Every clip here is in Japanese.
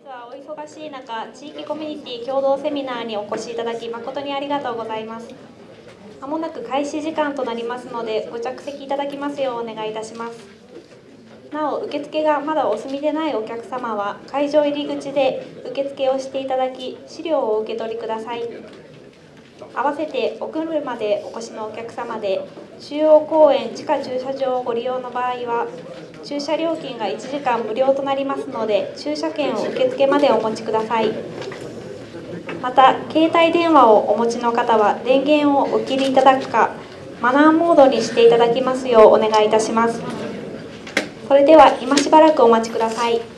はお忙しい中、地域コミュニティ共同セミナーにお越しいただき誠にありがとうございます。まもなく開始時間となりますので、ご着席いただきますようお願いいたします。なお、受付がまだお済みでないお客様は、会場入り口で受付をしていただき、資料をお受け取りください。合わせてお車でお越しのお客様で、中央公園地下駐車場をご利用の場合は、駐車料金が1時間無料となりますので、駐車券を受付までお持ちください。また、携帯電話をお持ちの方は、電源をお切りいただくか、マナーモードにしていただきますようお願いいたします。それでは、今しばらくお待ちください。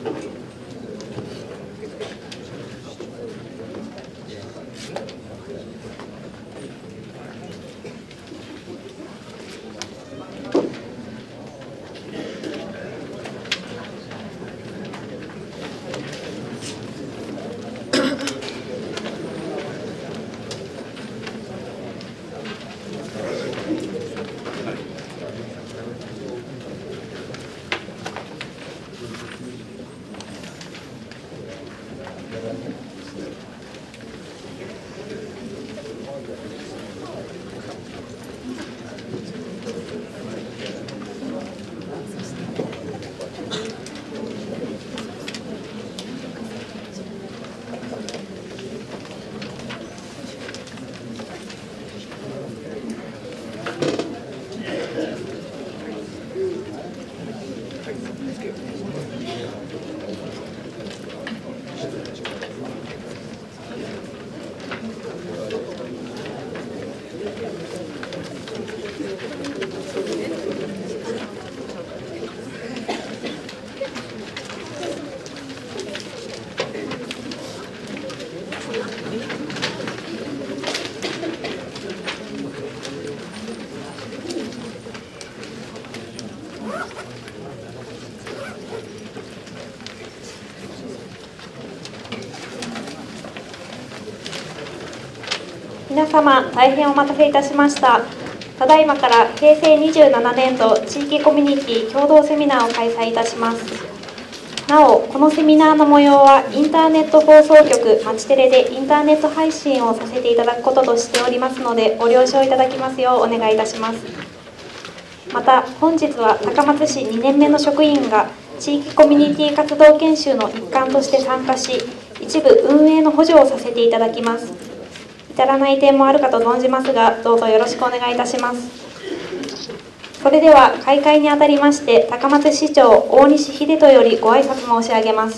皆様、大変お待たせいたしました。ただいまから平成27年度地域コミュニティ共同セミナーを開催いたします。なお、このセミナーの模様はインターネット放送局まちテレでインターネット配信をさせていただくこととしておりますので、ご了承いただきますようお願いいたします。また、本日は高松市2年目の職員が地域コミュニティ活動研修の一環として参加し、一部運営の補助をさせていただきます。至らない点もあるかと存じますが、どうぞよろしくお願いいたします。それでは、開会にあたりまして、高松市長大西秀人よりご挨拶申し上げます。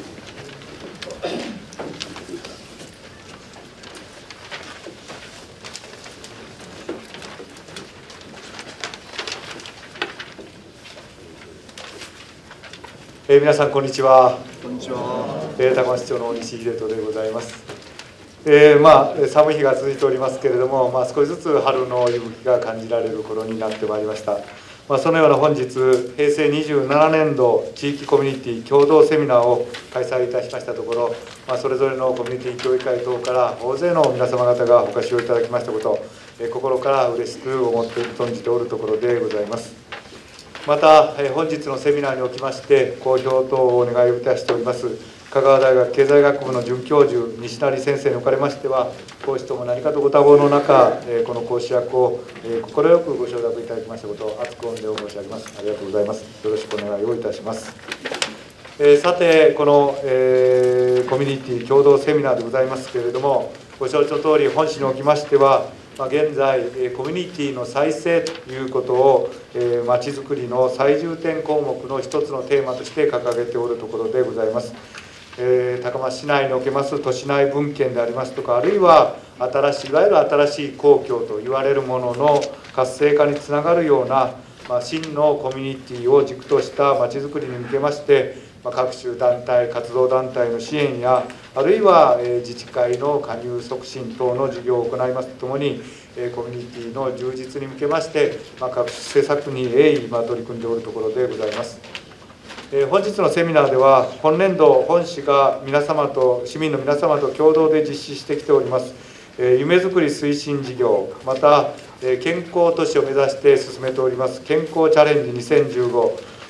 皆さん、こんにちは。 こんにちは。 高松市長の大西秀人でございます。寒い日が続いておりますけれども、少しずつ春の息吹が感じられる頃になってまいりました。そのような本日、平成27年度地域コミュニティ共同セミナーを開催いたしましたところ、それぞれのコミュニティ協議会等から大勢の皆様方がお越しをいただきましたこと、心から嬉しく思って存じておるところでございます。また、本日のセミナーにおきまして、公表等をお願いをいたしております、香川大学経済学部の准教授、西成先生におかれましては、講師とも何かとご多忙の中、この講師役を快くご承諾いただきましたことを厚く御礼を申し上げます。ありがとうございます。よろしくお願いをいたします。さて、この、コミュニティ共同セミナーでございますけれども、ご承知のとおり、本市におきましては、現在、コミュニティの再生ということを、まちづくりの最重点項目の一つのテーマとして掲げておるところでございます。高松市内におけます都市内分権でありますとか、あるいはいわゆる新しい公共と言われるものの活性化につながるような、真のコミュニティを軸としたまちづくりに向けまして、各種団体、活動団体の支援や、あるいは自治会の加入促進等の事業を行いますとともに、コミュニティの充実に向けまして、各種施策に鋭意取り組んでおるところでございます。本日のセミナーでは、今年度、本市が市民の皆様と共同で実施してきております、夢づくり推進事業、また、健康都市を目指して進めております、健康チャレンジ2015、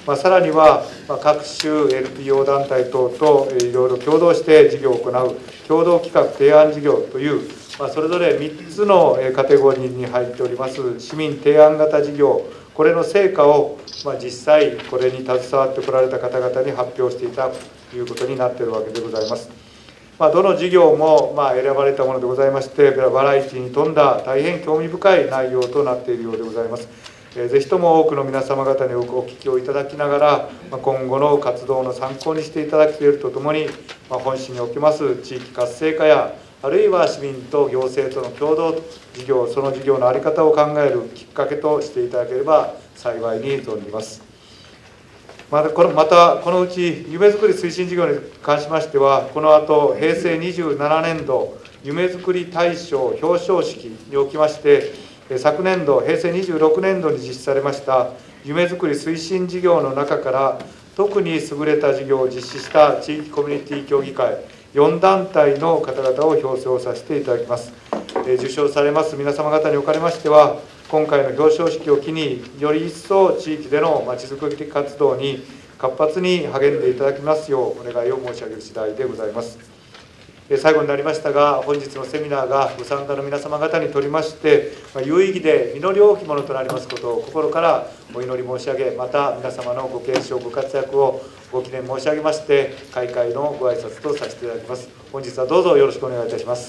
さらには各種 NPO 団体等といろいろ共同して事業を行う共同企画提案事業という、それぞれ3つのカテゴリーに入っております市民提案型事業、これの成果を実際これに携わってこられた方々に発表していたということになっているわけでございます。どの事業も選ばれたものでございまして、バラエティに富んだ大変興味深い内容となっているようでございます。ぜひとも多くの皆様方にお聞きをいただきながら、今後の活動の参考にしていただけるとともに、本市におきます地域活性化や、あるいは市民と行政との共同事業、その事業の在り方を考えるきっかけとしていただければ幸いに存じます。またこのうち夢づくり推進事業に関しましては、この後平成27年度夢づくり大賞表彰式におきまして、昨年度平成26年度に実施されました夢づくり推進事業の中から特に優れた事業を実施した地域コミュニティ協議会4団体の方々を表彰させていただきます。受賞されます皆様方におかれましては、今回の表彰式を機により一層地域でのまちづくり的活動に活発に励んでいただきますようお願いを申し上げる次第でございます。最後になりましたが、本日のセミナーがご参加の皆様方にとりまして有意義で実り多きものとなりますことを心からお祈り申し上げ、また皆様のご健勝ご活躍をご記念申し上げまして開会のご挨拶とさせていただきます。本日はどうぞよろしくお願いいたします。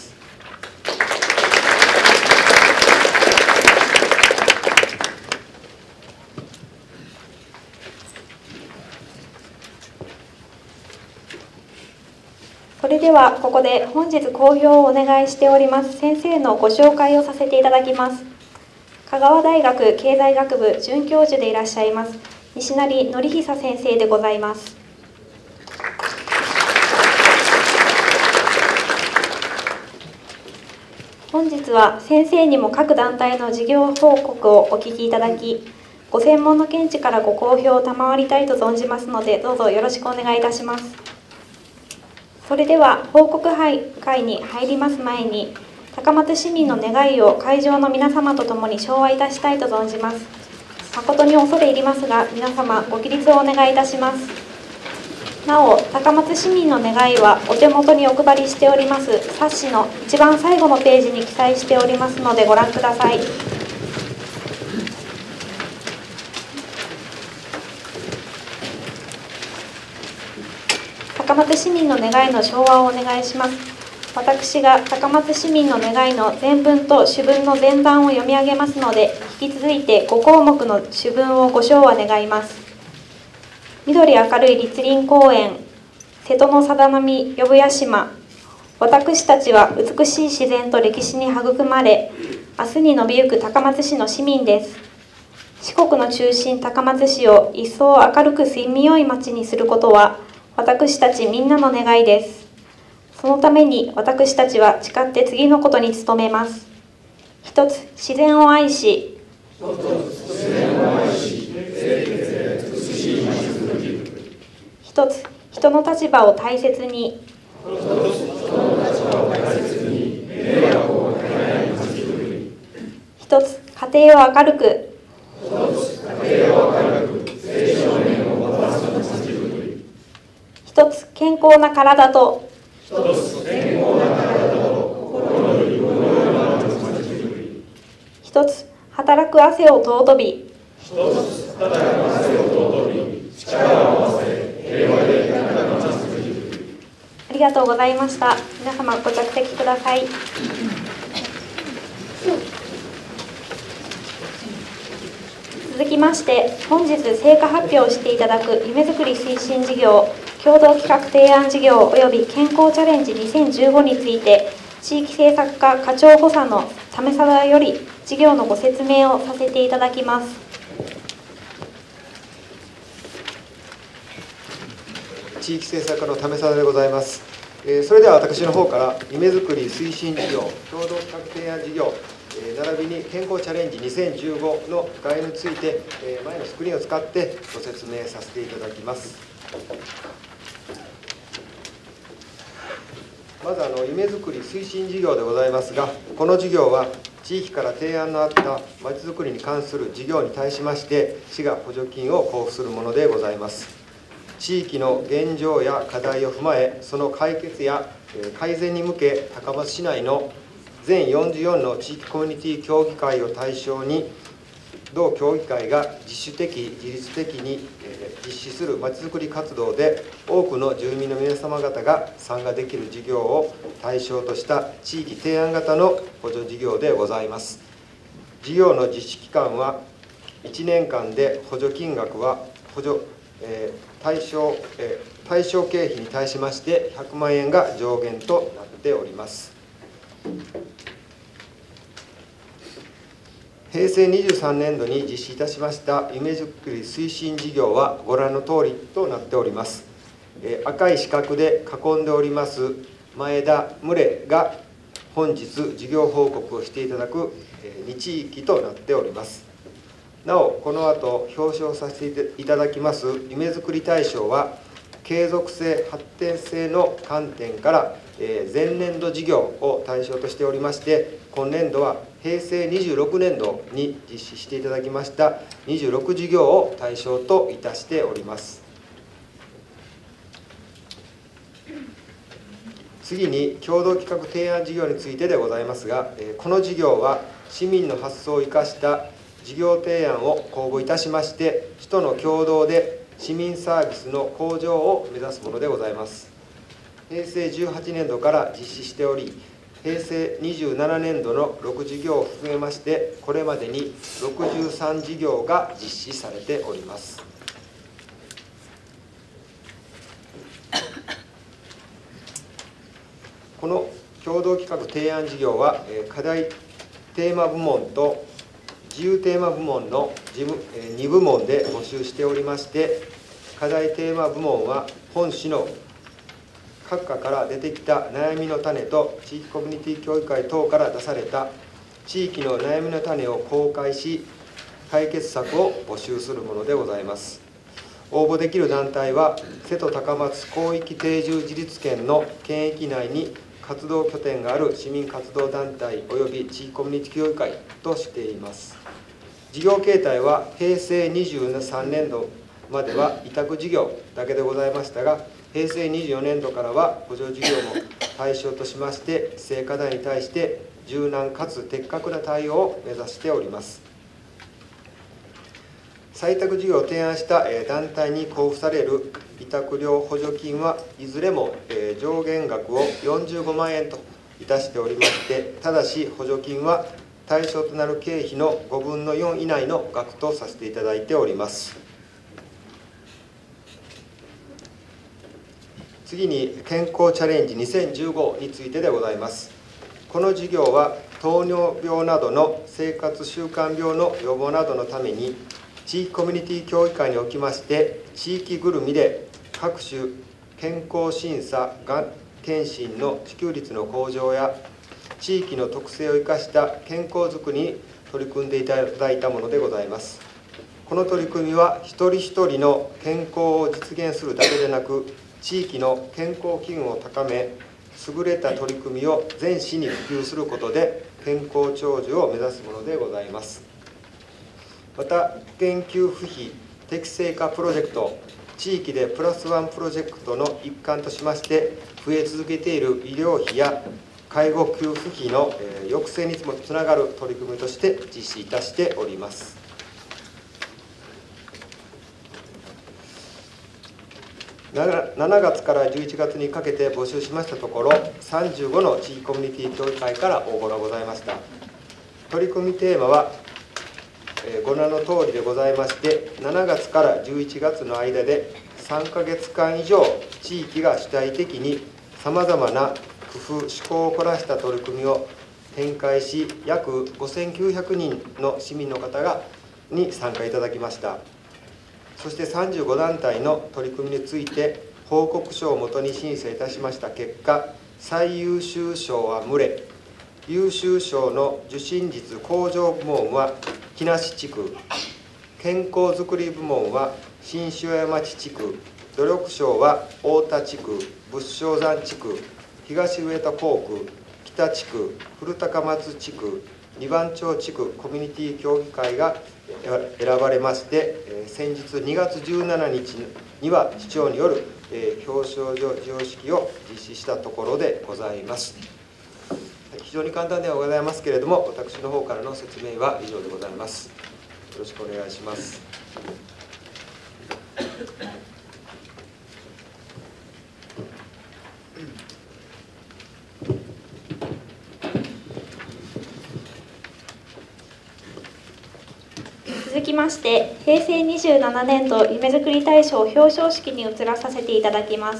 それではここで本日講評をお願いしております先生のご紹介をさせていただきます。香川大学経済学部准教授でいらっしゃいます西成則久先生でございます。本日は先生にも各団体の事業報告をお聞きいただき、ご専門の見地からご好評を賜りたいと存じますので、どうぞよろしくお願いいたします。それでは報告会に入ります前に、高松市民の願いを会場の皆様と共に唱和いたしたいと存じます。誠に恐れ入りますが、皆様ご起立をお願いいたします。なお、高松市民の願いはお手元にお配りしております冊子の一番最後のページに記載しておりますのでご覧ください。高松市民の願いの唱和をお願いします。私が高松市民の願いの前文と主文の前段を読み上げますので、引き続いて5項目の主文をご唱和願います。緑明るい栗林公園、瀬戸のさだ波呼ぶ屋島、私たちは美しい自然と歴史に育まれ、明日に伸びゆく高松市の市民です。四国の中心高松市を一層明るく住みよい町にすることは、私たちみんなの願いです。そのために私たちは誓って次のことに努めます。一つ、自然を愛し、一つ、人の立場を大切に、一つ、家庭を明るく、一つ、健康な体と、一つ、働く汗を尊び、ありがとうございました。皆様ご着席ください。続きまして、本日成果発表をしていただく夢づくり推進事業共同企画提案事業及び健康チャレンジ2015について、地域政策課課長補佐の鮫貞より事業のご説明をさせていただきます。 地域政策課の鮫貞でございます。それでは私の方から夢づくり推進事業共同企画提案事業並びに健康チャレンジ2015の概要について前のスクリーンを使ってご説明させていただきます。 まず夢づくり推進事業でございますが、この事業は地域から提案のあったまちづくりに関する事業に対しまして市が補助金を交付するものでございます。地域の現状や課題を踏まえ、その解決や改善に向け、高松市内の全44の地域コミュニティ協議会を対象に、同協議会が自主的・自律的に実施するまちづくり活動で、多くの住民の皆様方が参加できる事業を対象とした地域提案型の補助事業でございます。事業の実施期間は1年間で、補助金額は対象経費に対しまして100万円が上限となっております。平成23年度に実施いたしました夢づくり推進事業はご覧の通りとなっております。赤い四角で囲んでおります前田牟礼が本日事業報告をしていただく2地域となっております。なお、この後表彰させていただきます夢づくり大賞は、継続性・発展性の観点から前年度事業を対象としておりまして、今年度は平成26年度に実施していただきました26事業を対象といたしております。次に共同企画提案事業についてでございますが、この事業は市民の発想を生かした事業提案を公募いたしまして、市との共同で市民サービスの向上を目指すものでございます。平成18年度から実施しており、平成27年度の6事業を含めまして、これまでに63事業が実施されております。この共同企画提案事業は、課題テーマ部門と自由テーマ部門の2部門で募集しておりまして、課題テーマ部門は本市の各課から出てきた悩みの種と地域コミュニティ協議会等から出された地域の悩みの種を公開し、解決策を募集するものでございます。応募できる団体は瀬戸高松広域定住自立県の県域内に活動拠点がある市民活動団体及び地域コミュニティ協議会としています。事業形態は平成23年度までは委託事業だけでございましたが、平成24年度からは補助事業も対象としまして、成果題に対して柔軟かつ的確な対応を目指しております。採択事業を提案した団体に交付される委託料補助金はいずれも上限額を45万円といたしておりまして、ただし補助金は対象となる経費の5分の4以内の額とさせていただいております。次に健康チャレンジ2015についてでございます。この事業は糖尿病などの生活習慣病の予防などのために、地域コミュニティ協議会におきまして地域ぐるみで各種健康審査・がん検診の支給率の向上や地域の特性を生かした健康づくりに取り組んでいただいたものでございます。この取り組みは一人一人の健康を実現するだけでなく、地域の健康機運を高め、優れた取り組みを全市に普及することで健康長寿を目指すものでございます。また、保険給付費適正化プロジェクト、地域でプラスワンプロジェクトの一環としまして、増え続けている医療費や介護給付費の抑制にもつながる取り組みとして実施いたしております。7月から11月にかけて募集しましたところ、35の地域コミュニティ協議会から応募がございました。取り組みテーマはご覧の通りでございまして、7月から11月の間で3ヶ月間以上、地域が主体的にさまざまな工夫・趣向を凝らした取り組みを展開し、約5900人の市民の方に参加いただきました。そして35団体の取り組みについて報告書をもとに審査いたしました結果、最優秀賞は牟礼、優秀賞の受診率向上部門は木梨地区、健康づくり部門は新塩屋町地区、努力賞は太田地区、仏生山地区、 東上田校区、北地区、古高松地区、二番町地区コミュニティ協議会が選ばれまして、先日2月17日には市長による表彰状式を実施したところでございます。非常に簡単ではございますけれども、私の方からの説明は以上でございます。よろしくお願いします。 続きまして、平成27年度夢づくり大賞表彰式に移らさせていただきます。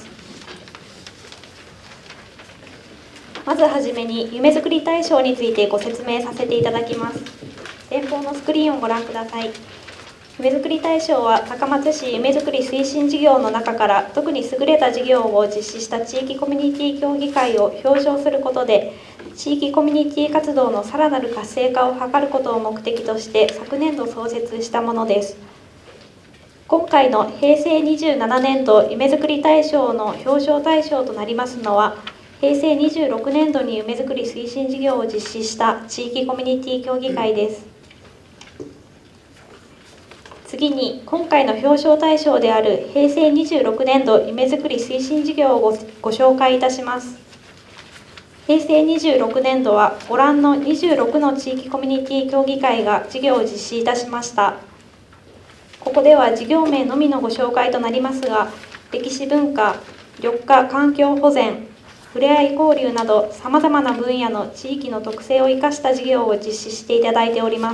まずはじめに夢づくり大賞についてご説明させていただきます。前方のスクリーンをご覧ください。夢づくり大賞は高松市夢づくり推進事業の中から特に優れた事業を実施した地域コミュニティ協議会を表彰することで、地域コミュニティ活動のさらなる活性化を図ることを目的として昨年度創設したものです。今回の平成27年度夢づくり大賞の表彰対象となりますのは、平成26年度に夢づくり推進事業を実施した地域コミュニティ協議会です。次に、今回の表彰対象である平成26年度夢づくり推進事業をご紹介いたします。平成26年度はご覧の26の地域コミュニティ協議会が事業を実施いたしました。ここでは事業名のみのご紹介となりますが、歴史文化、緑化環境保全、ふれあい交流などさまざまな分野の地域の特性を生かした事業を実施していただいております。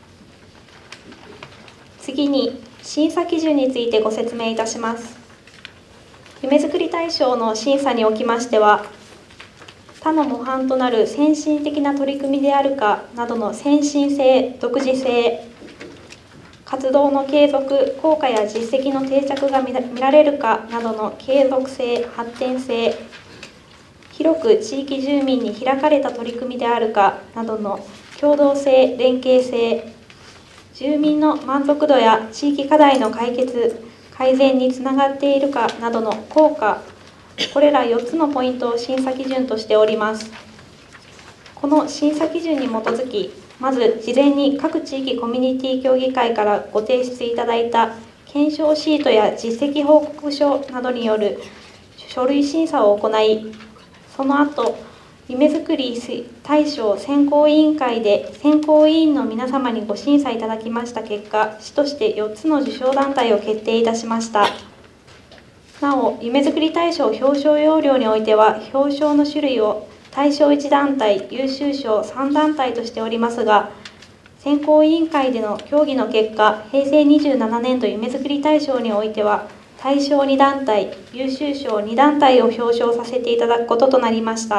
次に、審査基準についてご説明いたします。夢づくり大賞の審査におきましては、他の模範となる先進的な取り組みであるかなどの先進性、独自性、活動の継続、効果や実績の定着が見られるかなどの継続性、発展性、広く地域住民に開かれた取り組みであるかなどの協同性、連携性、住民の満足度や地域課題の解決、改善につながっているかなどの効果、これら4つのポイントを審査基準としております。この審査基準に基づき、まず事前に各地域コミュニティ協議会からご提出いただいた検証シートや実績報告書などによる書類審査を行い、その後、夢づくり大賞選考委員会で選考委員の皆様にご審査いただきました結果、市として4つの受賞団体を決定いたしました。なお、夢づくり大賞表彰要領においては、表彰の種類を大賞1団体、優秀賞3団体としておりますが、選考委員会での協議の結果、平成27年度夢づくり大賞においては、大賞2団体、優秀賞2団体を表彰させていただくこととなりました。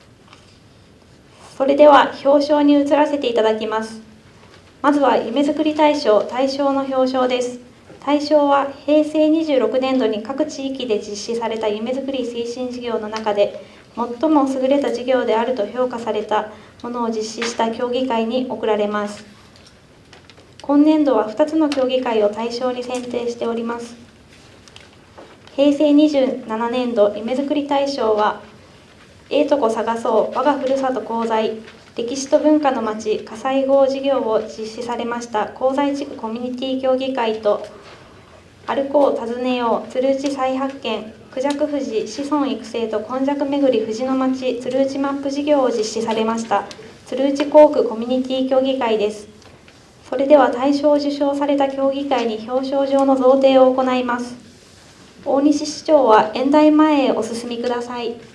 それでは表彰に移らせていただきます。まずは夢づくり大賞大賞の表彰です。大賞は平成26年度に各地域で実施された夢づくり推進事業の中で最も優れた事業であると評価されたものを実施した協議会に贈られます。今年度は2つの協議会を対象に選定しております。平成27年度夢づくり大賞は、ええとこ探そう我がふるさと功罪歴史と文化の街火災号事業を実施されました功罪地区コミュニティ協議会と、歩こう訪ねよう鶴内再発見孔雀富士子孫育成と今昔巡り富士の町鶴内マップ事業を実施されました鶴内校区コミュニティ協議会です。それでは大賞を受賞された協議会に表彰状の贈呈を行います。大西市長は演台前へお進みください。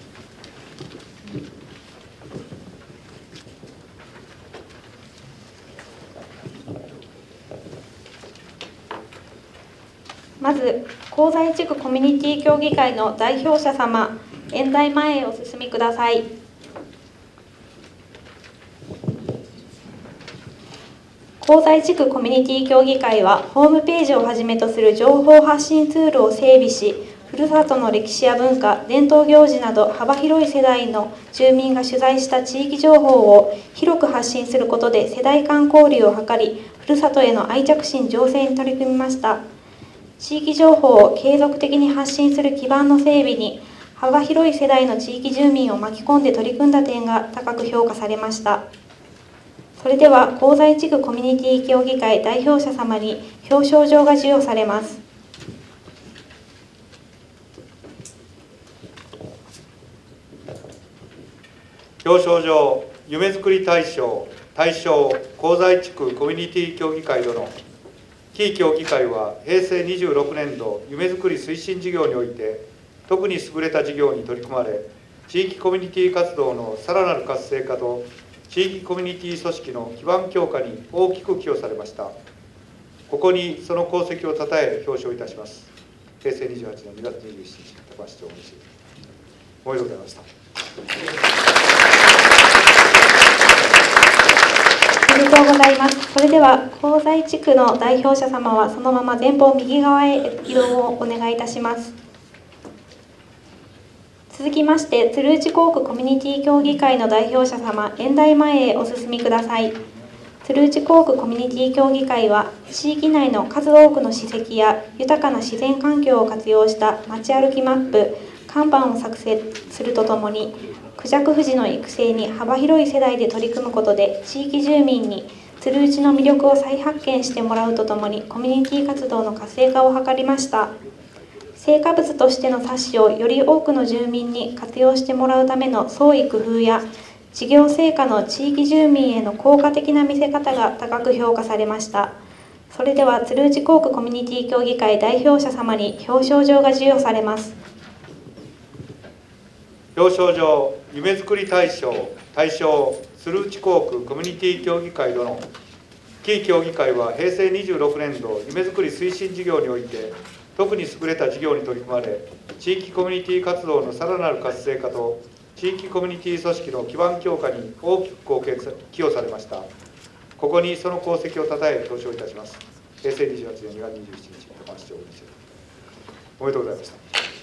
まず、功罪地区コミュニティ協議会の代表者様、演台前へお進みください。功罪地区コミュニティ協議会は、ホームページをはじめとする情報発信ツールを整備し、ふるさとの歴史や文化、伝統行事など幅広い世代の住民が取材した地域情報を広く発信することで世代間交流を図り、ふるさとへの愛着心醸成に取り組みました。地域情報を継続的に発信する基盤の整備に、 幅広い世代の地域住民を巻き込んで取り組んだ点が高く評価されました。それでは、香西地区コミュニティ協議会代表者様に表彰状が授与されます。 表彰状、夢づくり大賞、大賞、香西地区コミュニティ協議会殿。キー協議会は平成26年度夢づくり推進事業において、特に優れた事業に取り組まれ、地域コミュニティ活動のさらなる活性化と、地域コミュニティ組織の基盤強化に大きく寄与されました。ここにその功績をたたえ表彰いたします。平成28年2月27日、高橋町西。おめでとうございました。 ありがとうございます。それでは、香西地区の代表者様はそのまま前方右側へ移動をお願いいたします。続きまして、鶴内校区コミュニティ協議会の代表者様、演台前へお進みください。鶴内校区コミュニティ協議会は、地域内の数多くの史跡や豊かな自然環境を活用した街歩きマップ、看板を作成するとともに、クジャク富士の育成に幅広い世代で取り組むことで、地域住民に鶴内の魅力を再発見してもらうとともに、コミュニティ活動の活性化を図りました。成果物としての冊子をより多くの住民に活用してもらうための創意工夫や、事業成果の地域住民への効果的な見せ方が高く評価されました。それでは、鶴内校区コミュニティ協議会代表者様に表彰状が授与されます。 表彰状、夢づくり大賞、大賞、鶴内校区コミュニティ協議会殿。キー協議会は平成26年度夢づくり推進事業において、特に優れた事業に取り組まれ、地域コミュニティ活動のさらなる活性化と、地域コミュニティ組織の基盤強化に大きく寄与されました。ここにその功績をたたえ表彰いたします。平成28年2月27日、高橋町西。おめでとうございました。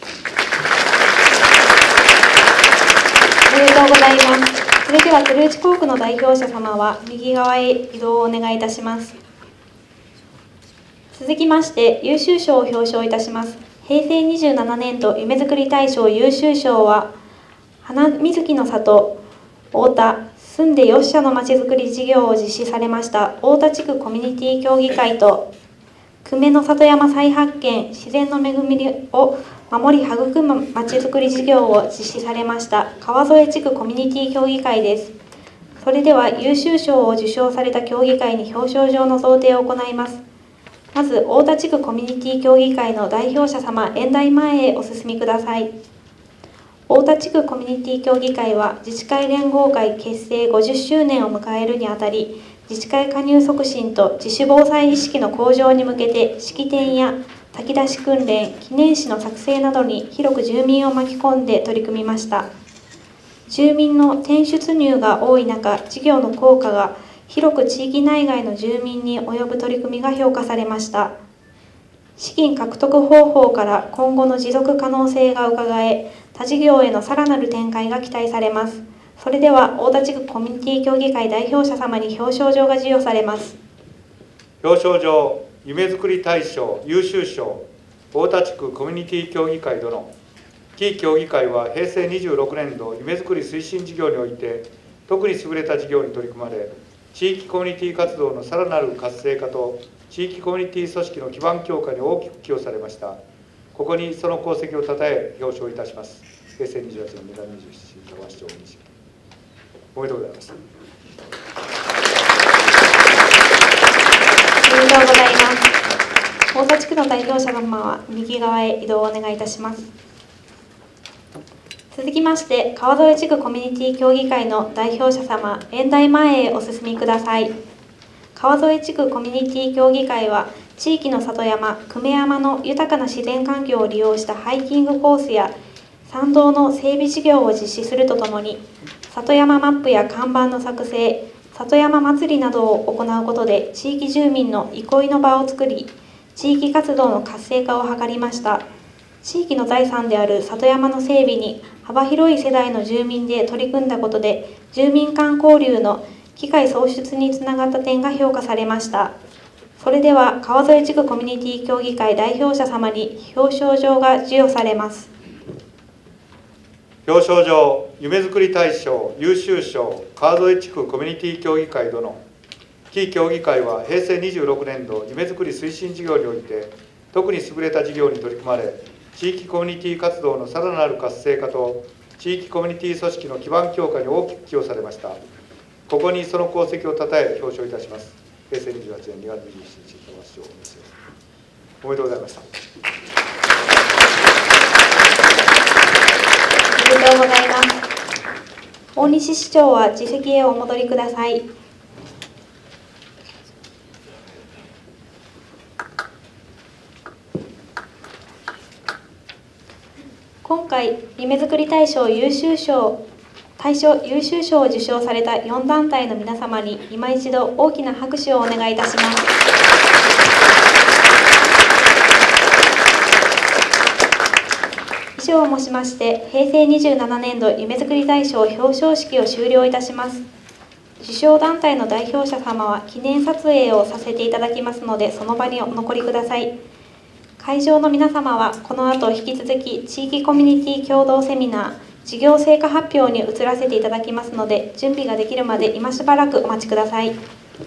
おめでとうございます。それでは、鶴内校区の代表者様は右側へ移動をお願いいたします。続きまして、優秀賞を表彰いたします。平成27年度夢づくり大賞優秀賞は、花水木の里太田住んでよっしゃのまちづくり事業を実施されました太田地区コミュニティ協議会と、久米の里山再発見自然の恵みを守り育むまちづくり事業を実施されました川添地区コミュニティ協議会です。それでは、優秀賞を受賞された協議会に表彰状の贈呈を行います。まず、太田地区コミュニティ協議会の代表者様、演台前へお進みください。太田地区コミュニティ協議会は、自治会連合会結成50周年を迎えるにあたり、自治会加入促進と自主防災意識の向上に向けて、式典や炊き出し訓練、記念誌の作成などに広く住民を巻き込んで取り組みました。住民の転出入が多い中、事業の効果が広く地域内外の住民に及ぶ取り組みが評価されました。資金獲得方法から今後の持続可能性が伺え、他事業へのさらなる展開が期待されます。それでは、太田地区コミュニティ協議会代表者様に表彰状が授与されます。 表彰状、夢づくり大賞優秀賞、太田地区コミュニティ協議会殿。キー協議会は平成26年度夢づくり推進事業において、特に優れた事業に取り組まれ、地域コミュニティ活動のさらなる活性化と、地域コミュニティ組織の基盤強化に大きく寄与されました。ここにその功績をたたえ表彰いたします。平成28年2月27日、高橋町西。おめでとうございました。 おめでとうございます。太田地区の代表者様は右側へ移動をお願いいたします。続きまして、川添地区コミュニティ協議会の代表者様、演台前へお進みください。川添地区コミュニティ協議会は、地域の里山、久米山の豊かな自然環境を利用したハイキングコースや山道の整備事業を実施するとともに、里山マップや看板の作成、里山祭りなどを行うことで、地域住民の憩いの場を作り、地域活動の活性化を図りました。地域の財産である里山の整備に幅広い世代の住民で取り組んだことで、住民間交流の機会創出につながった点が評価されました。それでは、川添地区コミュニティ協議会代表者様に表彰状が授与されます。 表彰状、夢づくり大賞優秀賞、川添地区コミュニティ協議会殿。木協議会は平成26年度夢づくり推進事業において、特に優れた事業に取り組まれ、地域コミュニティ活動のさらなる活性化と、地域コミュニティ組織の基盤強化に大きく寄与されました。ここにその功績をたたえ表彰いたします。平成28年2月27日、表彰をお見せします。おめでとうございました。 おめでとうございます。大西市長は自席へお戻りください。今回、夢づくり大賞優秀賞を受賞された4団体の皆様に今一度大きな拍手をお願いいたします。以上をもしまして、平成27年度夢づくり大賞表彰式を終了いたします。受賞団体の代表者様は記念撮影をさせていただきますので、その場にお残りください。会場の皆様は、この後引き続き、地域コミュニティ共同セミナー、事業成果発表に移らせていただきますので、準備ができるまで今しばらくお待ちください。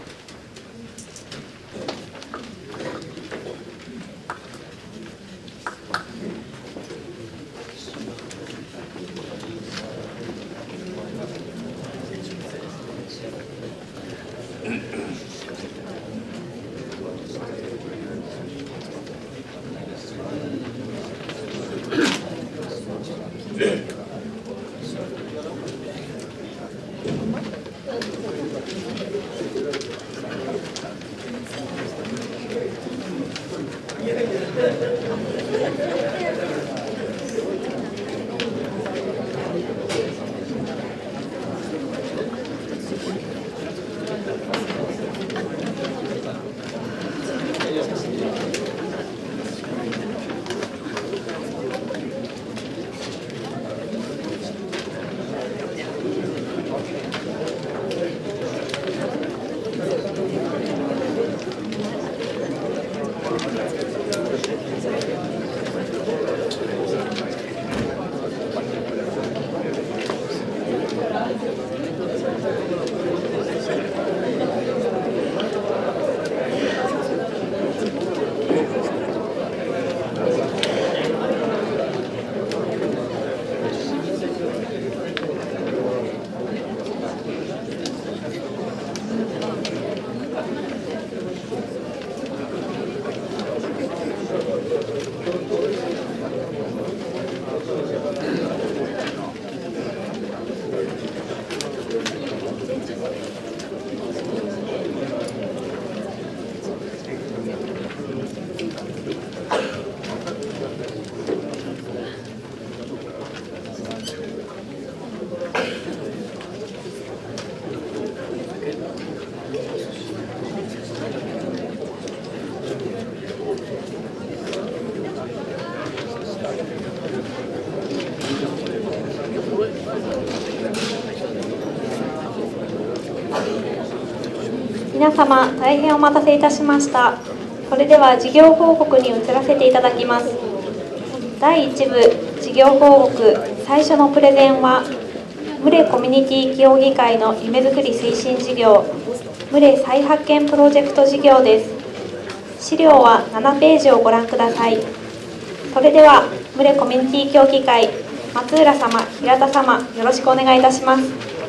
皆様、大変お待たせいたしました。それでは事業報告に移らせていただきます。第1部事業報告、最初のプレゼンは、牟礼コミュニティ協議会の夢づくり推進事業、牟礼再発見プロジェクト事業です。資料は7ページをご覧ください。それでは、牟礼コミュニティ協議会、松浦様、平田様、よろしくお願いいたします。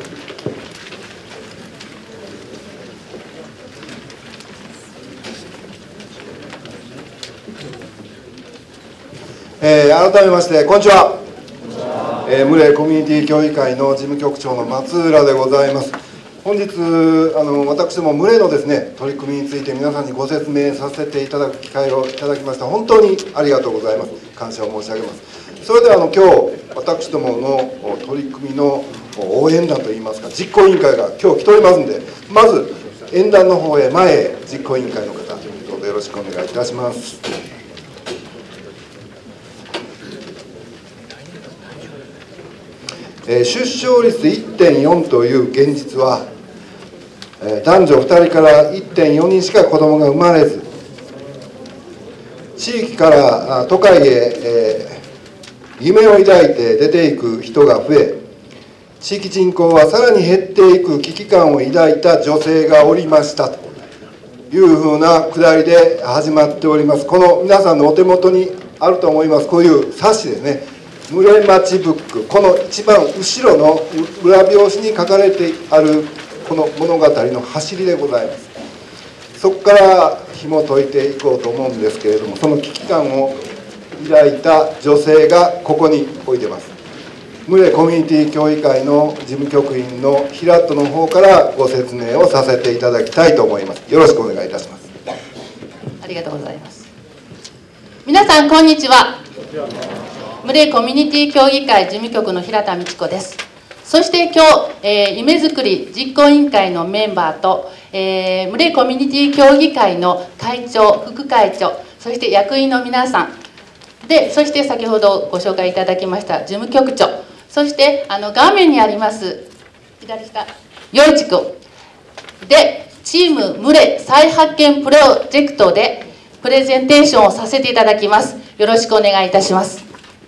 改めましてこんにちは。牟礼コミュニティ協議会の事務局長の松浦でございます。本日私ども牟礼のですね取り組みについて皆さんにご説明させていただく機会をいただきました本当にありがとうございます。感謝を申し上げます。それでは今日私どもの取り組みの応援団といいますか実行委員会が今日来ておりますので、まず演壇の方へ前へ実行委員会の方どうぞよろしくお願いいたします。出生率 1.4 という現実は男女2人から 1.4 人しか子どもが生まれず、地域から都会へ夢を抱いて出ていく人が増え、地域人口はさらに減っていく危機感を抱いた女性がおりましたというふうなくだりで始まっております。この皆さんのお手元にあると思います、こういう冊子ですね、群れ町ブック、この一番後ろの裏表紙に書かれてあるこの物語の走りでございます。そこから紐解いていこうと思うんですけれども、その危機感を抱いた女性がここにおいてます。群れコミュニティ協議会の事務局員の平戸の方からご説明をさせていただきたいと思います。よろしくお願いいたします。 ありがとうございます。皆さんこんにちは。群れコミュニティ協議会事務局の平田美智子です。そして今日、夢づくり実行委員会のメンバーと、群れコミュニティ協議会の会長、副会長、そして役員の皆さんで、そして先ほどご紹介いただきました事務局長、そして画面にあります左下余一君でチーム群れ再発見プロジェクトでプレゼンテーションをさせていただきます。よろしくお願いいたします。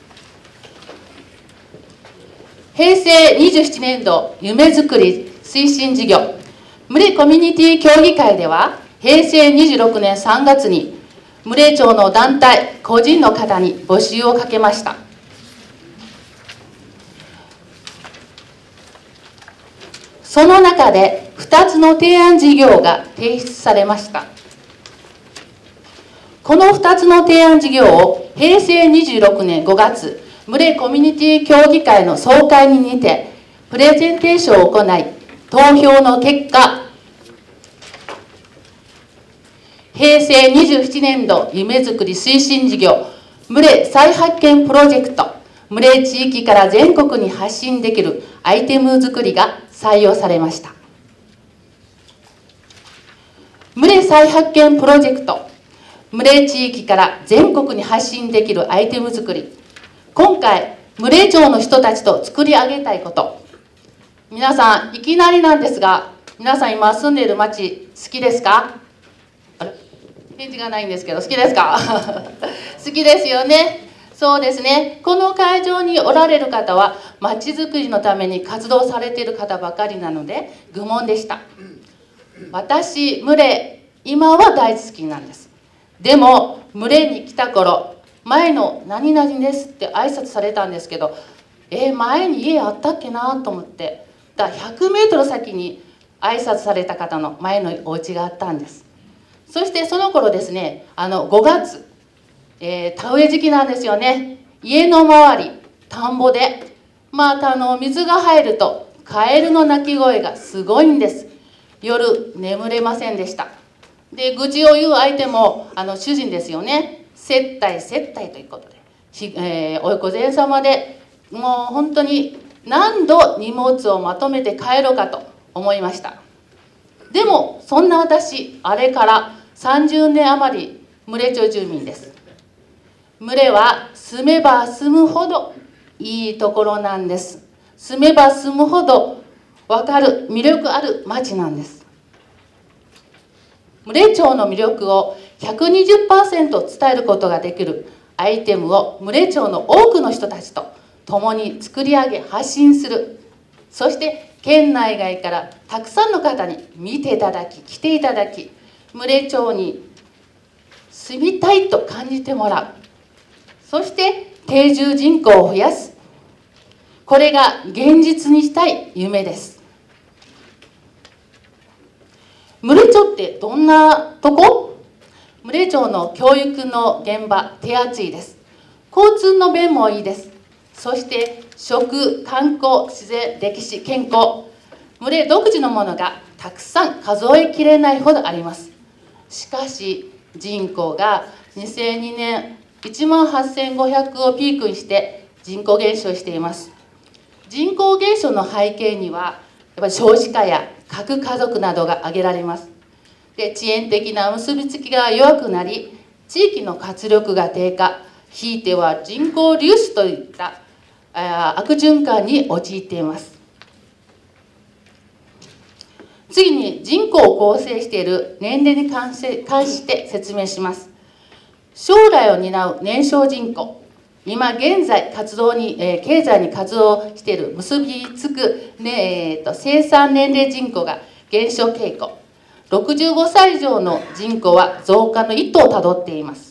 平成27年度夢づくり推進事業群れコミュニティ協議会では、平成26年3月に群れ町の団体個人の方に募集をかけました。その中で2つの提案事業が提出されました。この2つの提案事業を平成26年5月、群れコミュニティ協議会の総会に似てプレゼンテーションを行い、投票の結果、平成27年度夢づくり推進事業群れ再発見プロジェクト、群れ地域から全国に発信できるアイテム作りが採用されました。群れ再発見プロジェクト、群れ地域から全国に発信できるアイテム作り、今回群れ町の人たちと作り上げたいこと、皆さんいきなりなんですが、皆さん今住んでいる町好きですか？あれ、返事がないんですけど、好きですか？好きですよね。そうですね。この会場におられる方はまちづくりのために活動されている方ばかりなので愚問でした。私群れ今は大好きなんです。でも群れに来た頃、前の何々ですって挨拶されたんですけど、前に家あったっけなと思って、だ100メートル先に挨拶された方の前のお家があったんです。そしてその頃ですね、5月、田植え時期なんですよね。家の周り田んぼで水が入るとカエルの鳴き声がすごいんです。夜眠れませんでした。で愚痴を言う相手も主人ですよね。接待ということで、お御前様でもう本当に何度荷物をまとめて帰ろうかと思いました。でもそんな私、あれから30年余り群れ町住民です。群れは住めば住むほどいいところなんです。住めば住むほど分かる魅力ある町なんです。群れ町の魅力を 120% 伝えることができるアイテムを群れ町の多くの人たちと共に作り上げ発信する。そして県内外からたくさんの方に見ていただき、来ていただき、群れ町に住みたいと感じてもらう。そして定住人口を増やす。これが現実にしたい夢です。群れ町ってどんなとこ？群れ町の教育の現場、手厚いです。交通の便もいいです。そして食、観光、自然、歴史、健康、群れ独自のものがたくさん数えきれないほどあります。しかし人口が2002年18,500をピークにして人口減少しています。人口減少の背景にはやっぱり少子化や核家族などが挙げられます。で、遅延的な結びつきが弱くなり、地域の活力が低下、ひいては人口流出といった悪循環に陥っています。次に人口を構成している年齢に関して説明します。将来を担う年少人口、 今現在活動に、経済に活動している結びつく、生産年齢人口が減少傾向、65歳以上の人口は増加の一途をたどっています。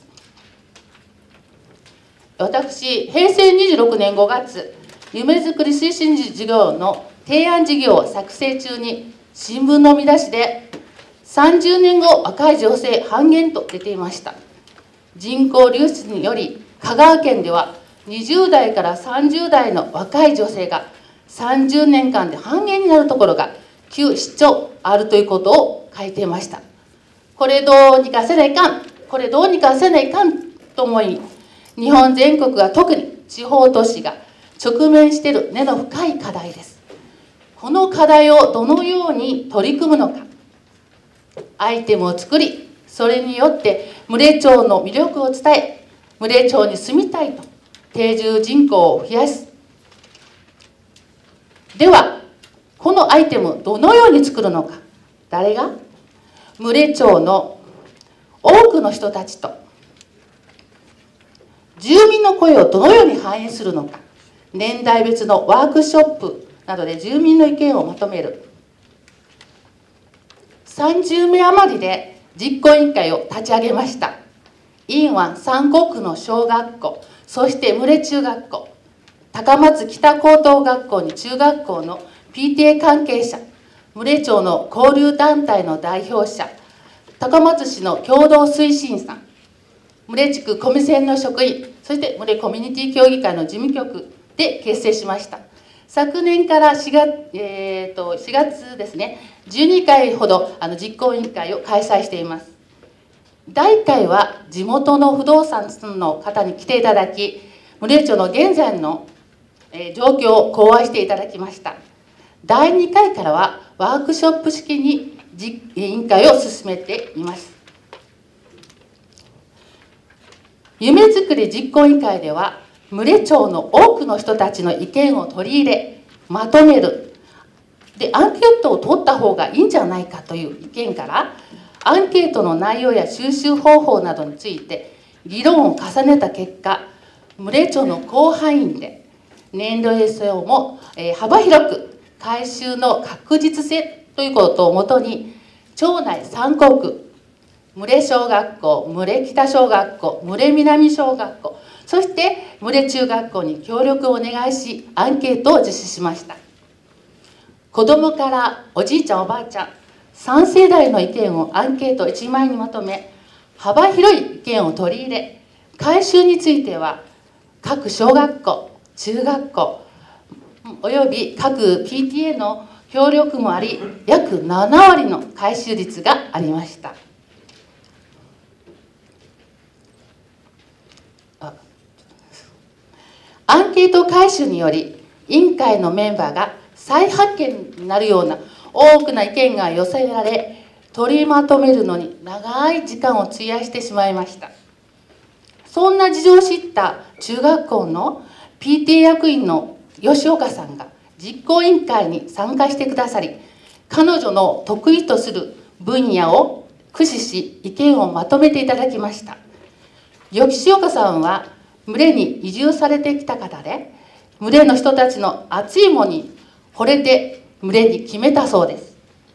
私、平成26年5月、夢づくり推進事業の提案事業を作成中に新聞の見出しで30年後若い女性半減と出ていました。人口流出により香川県では20代から30代の若い女性が30年間で半減になるところが9市町あるということを書いていました。これどうにかせないかん、これどうにかせないかんと思い、日本全国が特に地方都市が直面している根の深い課題です。この課題をどのように取り組むのか、アイテムを作り、それによって牟礼町の魅力を伝え、牟礼町に住みたいと定住人口を増やす。ではこのアイテムをどのように作るのか、誰が？牟礼町の多くの人たちと住民の声をどのように反映するのか、年代別のワークショップなどで住民の意見をまとめる。30名余りで実行委員会を立ち上げました。委員は三国の小学校、そして牟礼中学校、高松北高等学校に中学校の PTA 関係者、牟礼町の交流団体の代表者、高松市の共同推進さん、牟礼地区コミセンの職員、そして牟礼コミュニティ協議会の事務局で結成しました。昨年から4月ですね、12回ほど実行委員会を開催しています。第1回は地元の不動産の方に来ていただき、牟礼町の現在の状況を講話していただきました。第2回からはワークショップ式に委員会を進めています。夢づくり実行委員会では、牟礼町の多くの人たちの意見を取り入れ、まとめる。で、アンケートを取った方がいいんじゃないかという意見から、アンケートの内容や収集方法などについて議論を重ねた結果、牟礼町の広範囲で年齢層も幅広く回収の確実性ということをもとに、町内3校区、牟礼小学校、牟礼北小学校、牟礼南小学校、そして牟礼中学校に協力をお願いし、アンケートを実施しました。子どもからおじいちゃんおばあちゃん3世代の意見をアンケート1枚にまとめ、幅広い意見を取り入れ、回収については各小学校、中学校および各 PTA の協力もあり、約7割の回収率がありました。アンケート回収により、委員会のメンバーが再発見になるような多くな意見が寄せられ、取りまとめるのに長い時間を費やしてしまいました。そんな事情を知った中学校の PTA 役員の吉岡さんが実行委員会に参加してくださり、彼女の得意とする分野を駆使し意見をまとめていただきました。吉岡さんは牟礼に移住されてきた方で、牟礼の人たちの熱いものに惚れて牟礼に決めたそうです。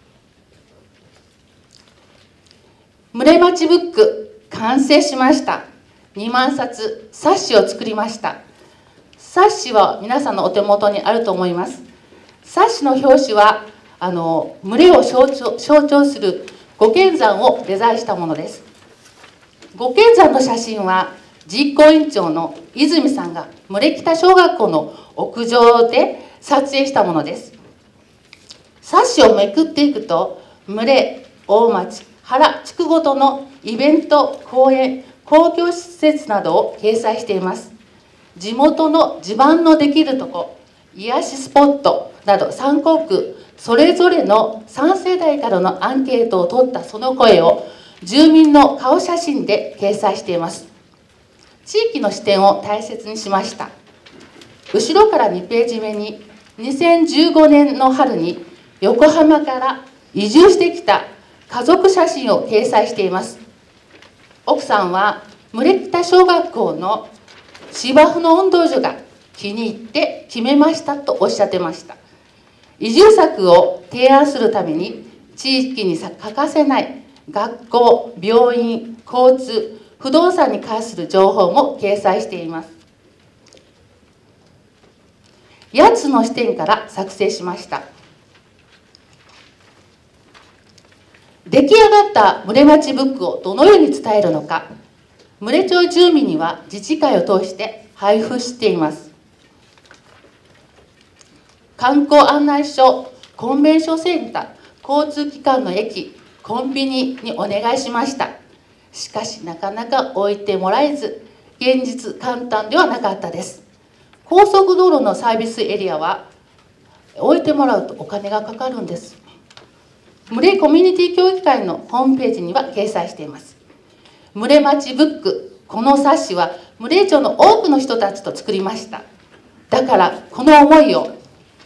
牟礼町ブック完成しました。2万冊冊子を作りました。冊子は皆さんのお手元にあると思います。冊子の表紙は牟礼を象徴する五剣山をデザインしたものです。五剣山の写真は実行委員長の泉さんが牟礼北小学校の屋上で撮影したものです。冊子をめくっていくと、牟礼、大町、原地区ごとのイベント、公演、公共施設などを掲載しています。地元の地盤のできるとこ、癒しスポットなど3校区それぞれの3世代からのアンケートを取ったその声を住民の顔写真で掲載しています。地域の視点を大切にしました。後ろから2ページ目に2015年の春に横浜から移住してきた家族写真を掲載しています。奥さんは牟礼北小学校の芝生の運動場が気に入って決めましたとおっしゃってました。移住策を提案するために地域に欠かせない学校、病院、交通、不動産に関する情報も掲載しています。8つの視点から作成しました。出来上がった牟礼町ブックをどのように伝えるのか、牟礼町住民には自治会を通して配布しています。観光案内所、コンベンションセンター、交通機関の駅、コンビニにお願いしました。しかしなかなか置いてもらえず、現実簡単ではなかったです。高速道路のサービスエリアは置いてもらうとお金がかかるんです。牟礼コミュニティ協議会のホームページには掲載しています。牟礼町ブック、この冊子は牟礼町の多くの人たちと作りました。だからこの思いを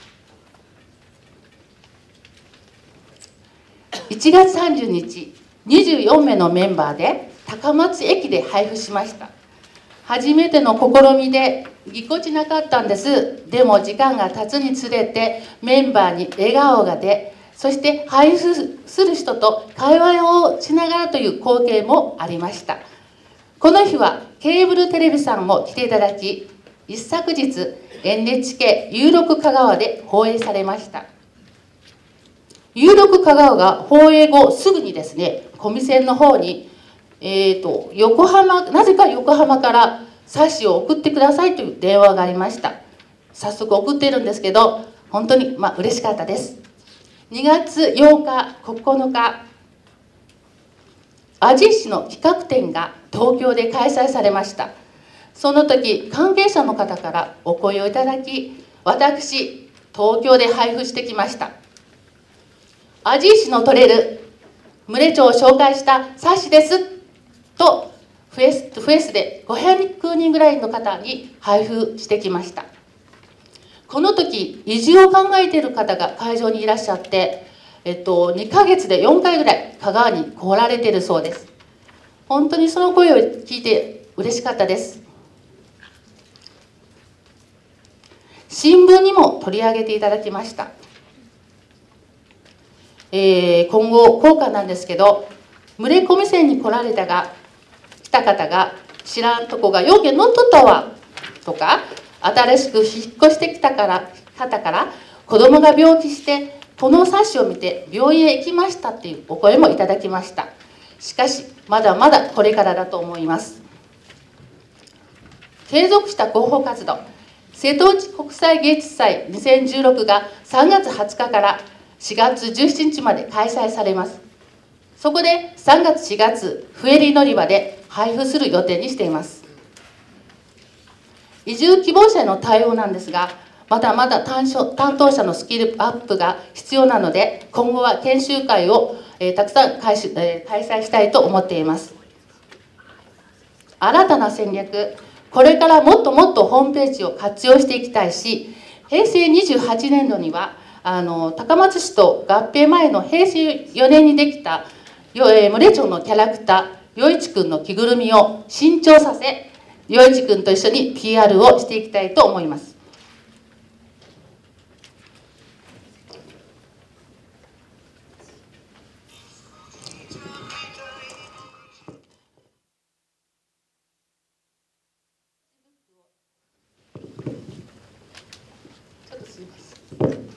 1月30日、24名のメンバーで高松駅で配布しました。初めての試みでぎこちなかったんです。でも時間が経つにつれてメンバーに笑顔が出、そして配布する人と会話をしながらという光景もありました。この日はケーブルテレビさんも来ていただき、一昨日 NHK 有力香川で放映されました。有力香川が放映後すぐにですね、コミセンの方に、なぜか横浜から冊子を送ってくださいという電話がありました。早速送っているんですけど、本当に嬉しかったです。2月8日、9日、阿知市の企画展が東京で開催されました。その時、関係者の方からお声をいただき、私、東京で配布してきました。阿知市の取れる牟礼町を紹介した冊子ですと、フェスで500人ぐらいの方に配布してきました。この時、移住を考えている方が会場にいらっしゃって、2ヶ月で4回ぐらい香川に来られているそうです。本当にその声を聞いて嬉しかったです。新聞にも取り上げていただきました。今後効果なんですけど、牟礼コミセンに来た方が知らんとこがようけ乗っとったわとか、新しく引っ越してきた方から子供が病気してこの冊子を見て病院へ行きましたっていうお声もいただきました。しかしまだまだこれからだと思います。継続した広報活動、瀬戸内国際芸術祭2016が3月20日から4月17日まで開催されます。そこで3月4月フェリー乗り場で配布する予定にしています。移住希望者への対応なんですが、まだまだ担当者のスキルアップが必要なので、今後は研修会をたくさん開催したいと思っています。新たな戦略、これからもっともっとホームページを活用していきたいし、平成28年度には高松市と合併前の平成4年にできた牟礼町のキャラクター、よいちくんの着ぐるみを新調させ、よいちくんと一緒に PR をしていきたいと思います。ちょっとすいません。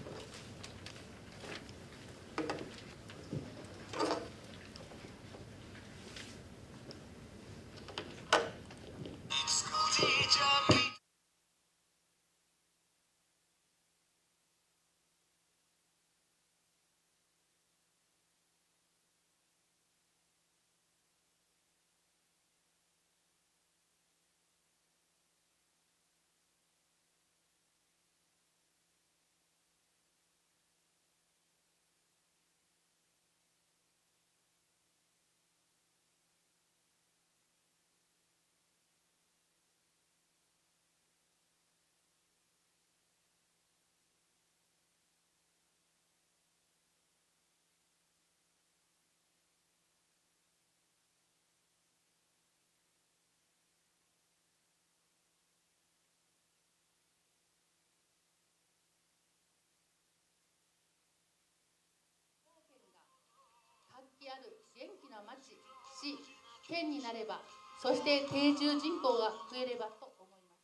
な町、市、県になれば、そして定住人口が増えればと思います。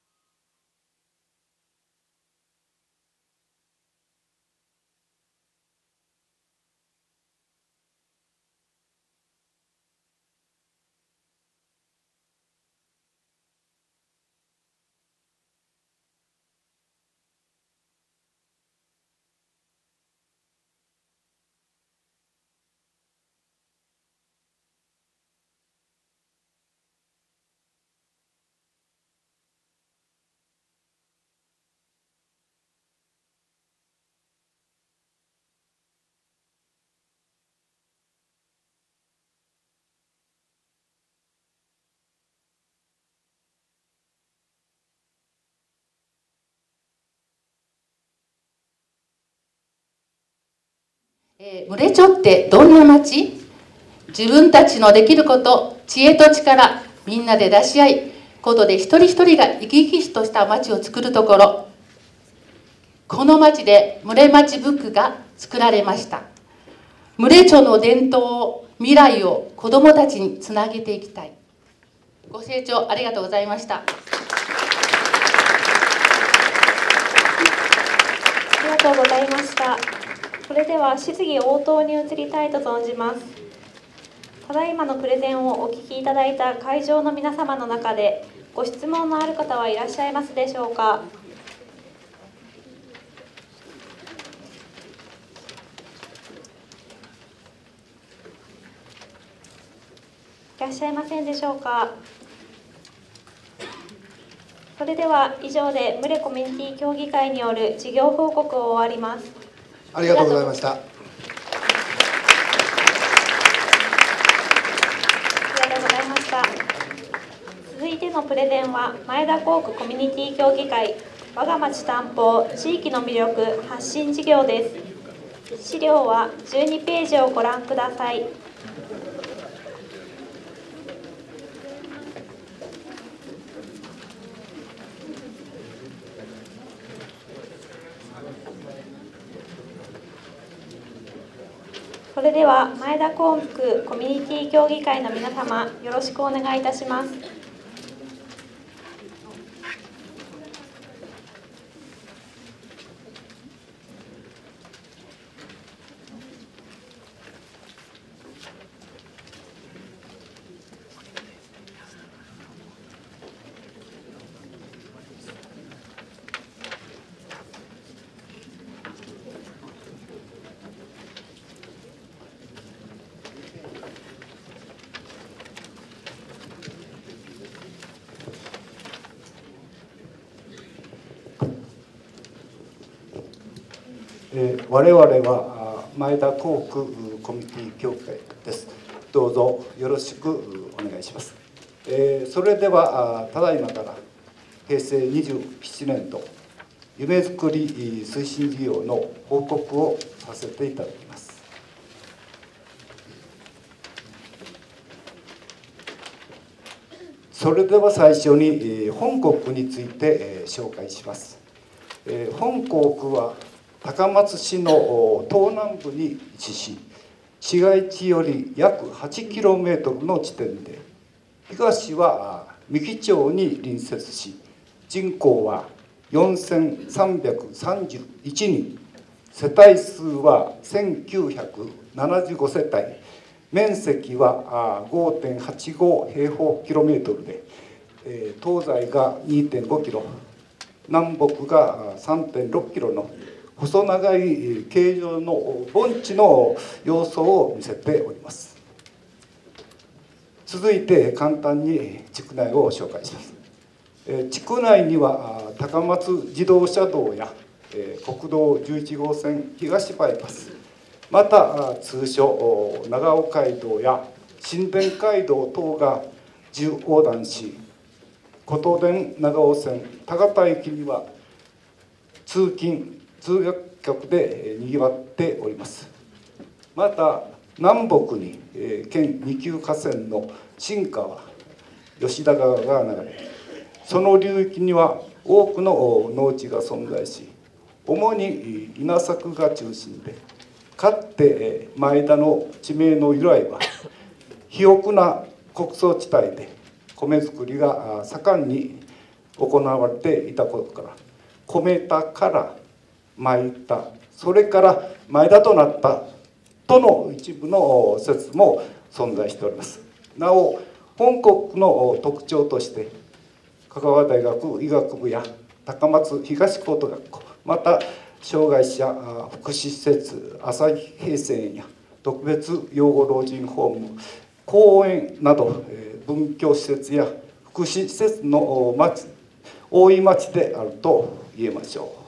牟礼町ってどんな町？自分たちのできること、知恵と力、みんなで出し合い、ことで一人一人が生き生きとした町を作るところ、この町で牟礼町ブックが作られました。牟礼町の伝統を、未来を子どもたちにつなげていきたい。ご清聴ありがとうございました。 ありがとうございました。それでは質疑応答に移りたいと存じます。ただいまのプレゼンをお聞きいただいた会場の皆様の中でご質問のある方はいらっしゃいますでしょうか。いらっしゃいませんでしょうか。それでは以上で牟礼コミュニティ協議会による事業報告を終わります。 ありがとうございました。 ありがとうございました。続いてのプレゼンは前田工区コミュニティ協議会我が町担保地域の魅力発信事業です。資料は12ページをご覧ください。それでは前田工区コミュニティ協議会の皆様、よろしくお願いいたします。 我々は前田工区コミュニティ協会です。どうぞよろしくお願いします。それではただいまから平成27年度夢づくり推進事業の報告をさせていただきます。それでは最初に本国について紹介します。本国は高松市の東南部に位置し、市街地より約 8km の地点で、東は三木町に隣接し、人口は4331人、世帯数は1975世帯、面積は 5.85 平方キロメートルで、東西が 2.5 キロ、南北が 3.6 キロの細長い形状の盆地の様相を見せております。続いて簡単に地区内を紹介します。地区内には高松自動車道や国道11号線東バイパス、また通称長尾街道や新田街道等が縦横断し、琴電長尾線高田駅には通勤通学客でにぎわっております。また南北に県2級河川の新川吉田川が流れ、その流域には多くの農地が存在し、主に稲作が中心で、かつて前田の地名の由来は肥沃な穀倉地帯で米作りが盛んに行われていたことから、米田から米田、それから前田となったとの一部の説も存在しております。なお本国の特徴として、香川大学医学部や高松東高等学校、また障害者福祉施設朝日平成園や特別養護老人ホーム、公園など文教施設や福祉施設の多い町であると言えましょ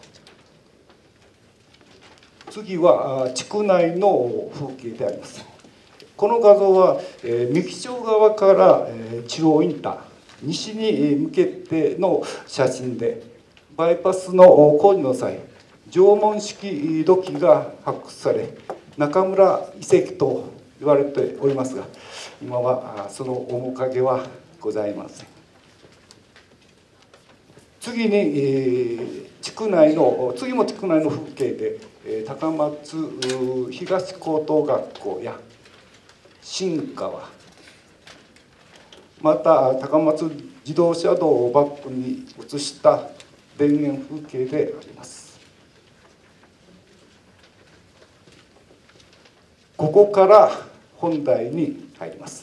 う。次は地区内の風景であります。この画像は三木町側から中央インター西に向けての写真で、バイパスの工事の際、縄文式土器が発掘され、中村遺跡と言われておりますが、今はその面影はございません。次に地区内の風景で、高松東高等学校や新川、また高松自動車道をバックに映した田園風景であります。ここから本題に入ります。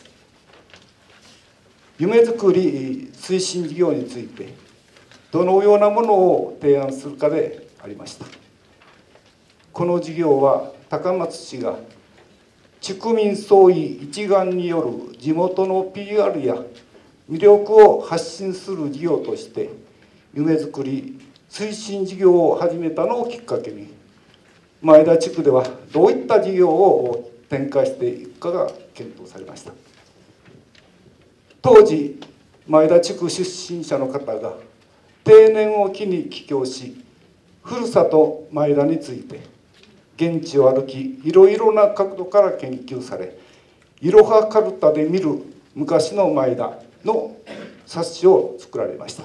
夢づくり推進事業についてどのようなものを提案するかでありました。この事業は高松市が地区民総意一丸による地元の PR や魅力を発信する事業として夢づくり推進事業を始めたのをきっかけに、前田地区ではどういった事業を展開していくかが検討されました。当時前田地区出身者の方が定年を機に帰郷し、ふるさと前田について現地を歩き、いろいろな角度から研究され、いろはかるたで見る昔の前田の冊子を作られました。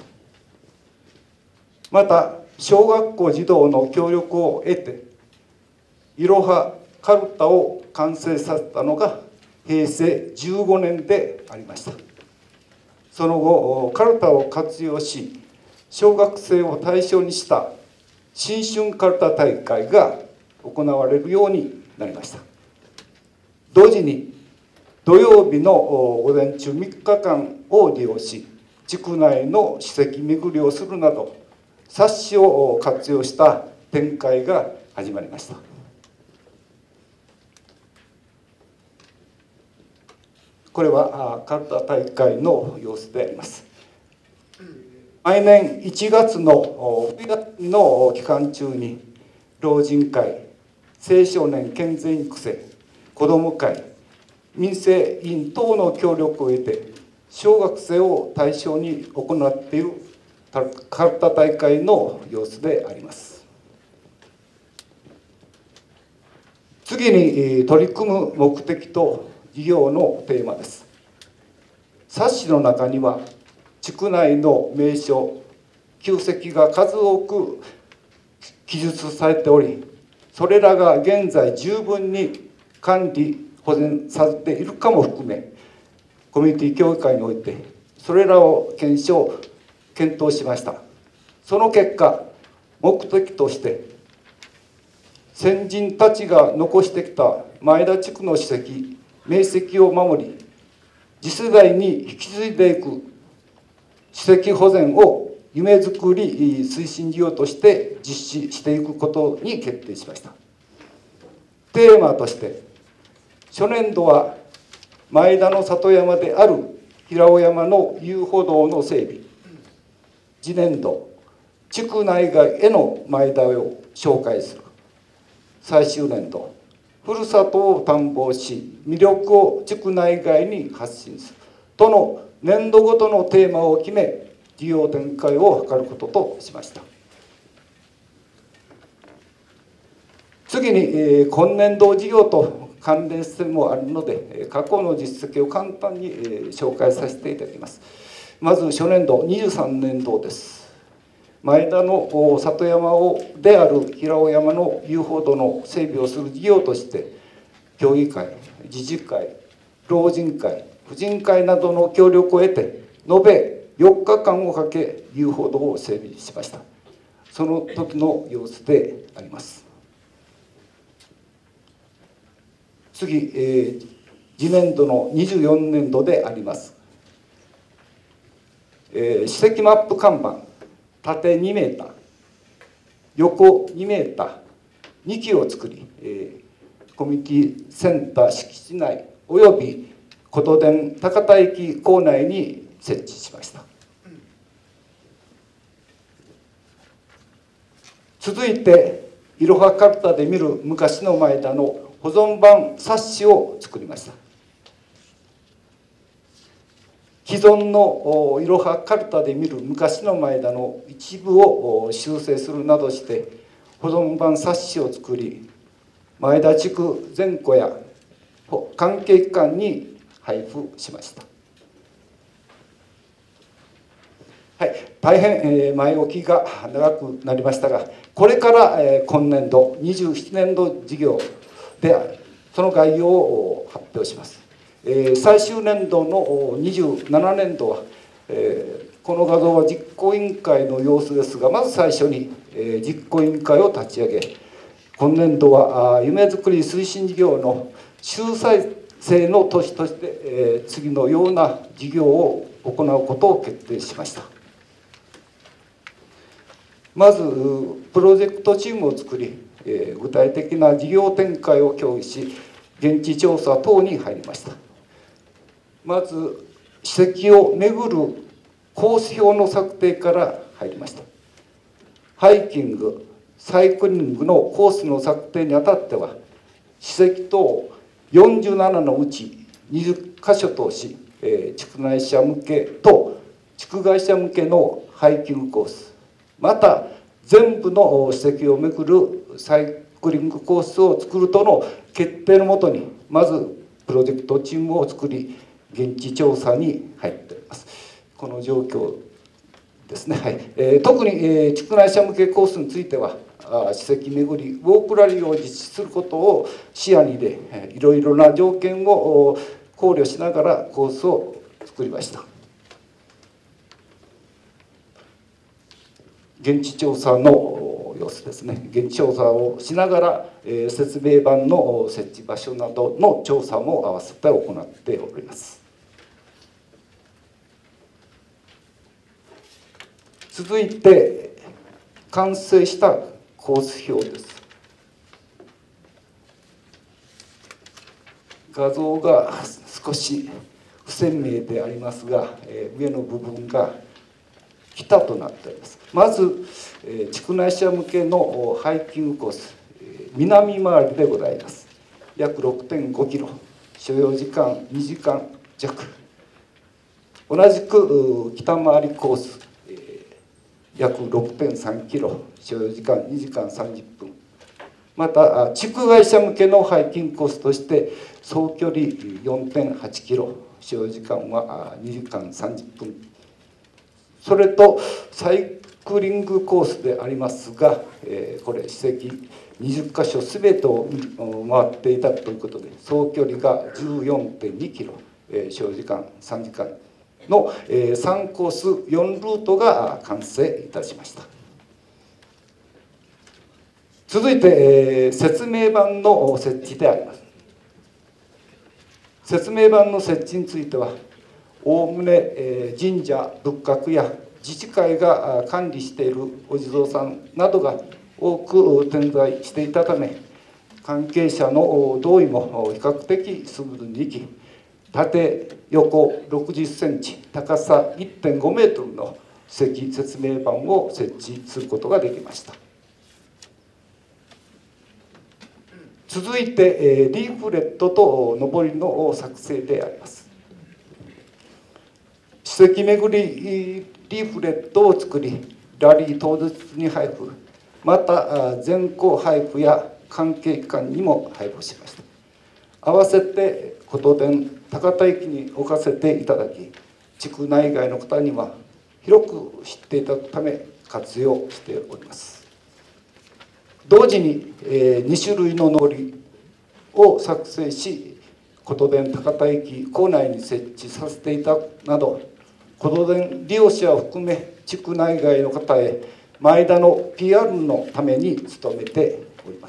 また小学校児童の協力を得ていろはかるたを完成させたのが平成15年でありました。その後かるたを活用し、小学生を対象にした新春かるた大会が行われるようになりました。同時に土曜日の午前中3日間を利用し、地区内の史跡巡りをするなど冊子を活用した展開が始まりました。これはかるた大会の様子であります。毎年1月の冬休みの期間中に老人会、青少年健全育成、子ども会、民生委員等の協力を得て小学生を対象に行っているかるた大会の様子であります。次に取り組む目的と事業のテーマです。冊子の中には地区内の名所、旧跡が数多く記述されており、それらが現在十分に管理保全されているかも含め、コミュニティ協議会においてそれらを検討しました。その結果、目的として先人たちが残してきた前田地区の史跡、名跡を守り、次世代に引き継いでいく史跡保全を夢づくり推進事業として実施していくことに決定しました。テーマとして初年度は前田の里山である平尾山の遊歩道の整備、次年度地区内外への前田を紹介する、最終年度ふるさとを探訪し魅力を地区内外に発信するとの年度ごとのテーマを決め、事業展開を図ることとしました。次に今年度事業と関連性もあるので、過去の実績を簡単に紹介させていただきます。まず初年度23年度です。前田の里山である平尾山の遊歩道の整備をする事業として協議会、自治会、 老人会、婦人会などの協力を得て、延べ4日間をかけ遊歩道を整備しました。その時の様子であります。次、次年度の24年度であります。史跡マップ看板、縦2メーター、横2メーター、2基を作り、コミュニティセンター敷地内および琴電高田駅構内に設置しました。続いていろはかるたで見る昔の前田の保存版冊子を作りました。既存のいろはかるたで見る昔の前田の一部を修正するなどして保存版冊子を作り、前田地区全戸や関係機関に配布しました。はい、大変前置きが長くなりましたが、これから今年度27年度事業でその概要を発表します。最終年度の27年度は、この画像は実行委員会の様子ですが、まず最初に実行委員会を立ち上げ、今年度は夢づくり推進事業の集大成の年として次のような事業を行うことを決定しました。まずプロジェクトチームを作り、具体的な事業展開を協議し、現地調査等に入りました。まず史跡を巡るコース表の策定から入りました。ハイキング、サイクリングのコースの策定にあたっては、史跡等47のうち20カ所とし、地区内者向けと地区外者向けのハイキングコース、また全部の史跡を巡るサイクリングコースを作るとの決定のもとに、まずプロジェクトチームを作り、現地調査に入っております。この状況ですね。はい。特に地区内者向けコースについては、史跡巡りウォークラリーを実施することを視野に入れ、いろいろな条件を考慮しながらコースを作りました。現地調査の様子ですね。現地調査をしながら、説明板の設置場所などの調査も合わせて行っております。続いて完成したコース表です。画像が少し不鮮明でありますが、上の部分が北となっております。まず地区内者向けのハイキングコース、南回りでございます。約 6.5 キロ、所要時間2時間弱。同じく北回りコース、約 6.3 キロ、所要時間2時間30分。また地区外者向けのハイキングコースとして総距離 4.8 キロ、所要時間は2時間30分。それとサイクリングコースでありますが、これ史跡20カ所全てを回っていたということで、総距離が 14.2 キロ、所要時間3時間の3コース4ルートが完成いたしました。続いて説明板の設置であります。説明板の設置については、おおむね神社仏閣や自治会が管理しているお地蔵さんなどが多く点在していたため、関係者の同意も比較的スムーズにいき、縦横60センチ、高さ 1.5 メートルの説明板を設置することができました。続いてリーフレットとのりの作成であります。史跡巡りリーフレットを作り、ラリー当日に配布、また全校配布や関係機関にも配布しました。合わせて琴電高田駅に置かせていただき、地区内外の方には広く知っていただくため活用しております。同時に2種類ののりを作成し、 ことでん高田駅構内に設置させていただくなど、ことでん利用者を含め地区内外の方へ前田の PR のために努めております。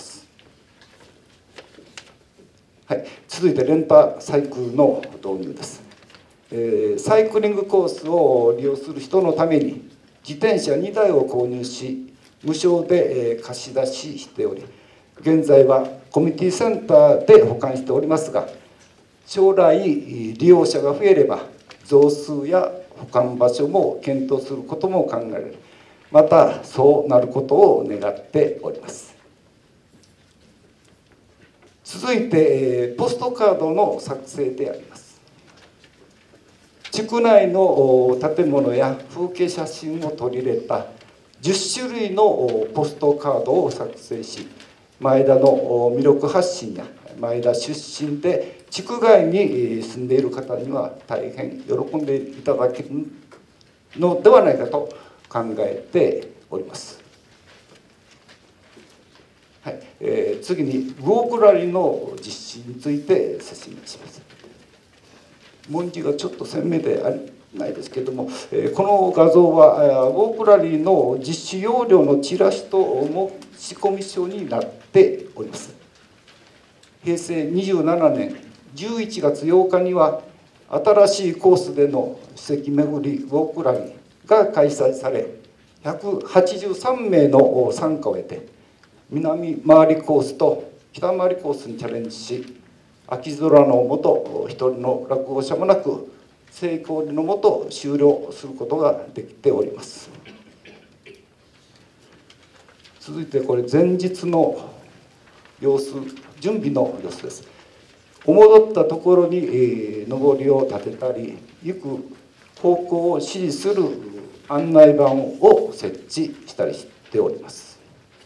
はい、続いてレンタサイクルの導入です。サイクリングコースを利用する人のために自転車2台を購入し無償で貸し出ししており、現在はコミュニティセンターで保管しておりますが、将来利用者が増えれば増数や保管場所も検討することも考えられる。またそうなることを願っております。続いてポストカードの作成であります。地区内の建物や風景写真を取り入れた10種類のポストカードを作成し、前田の魅力発信や前田出身で地区外に住んでいる方には大変喜んでいただけるのではないかと考えております。はい、次にウォークラリーの実施について説明します。文字がちょっと鮮明でないですけれども、この画像はウォークラリーの実施要領のチラシと申込書になっております。平成27年11月8日には新しいコースでの史跡巡りウォークラリーが開催され、183名の参加を得て南回りコースと北回りコースにチャレンジし、秋空の下一人の落語者もなく成功のもと終了することができております。続いてこれ前日の様子、準備の様子です。おもどったところに上りを立てたり行く方向を指示する案内板を設置したりしております。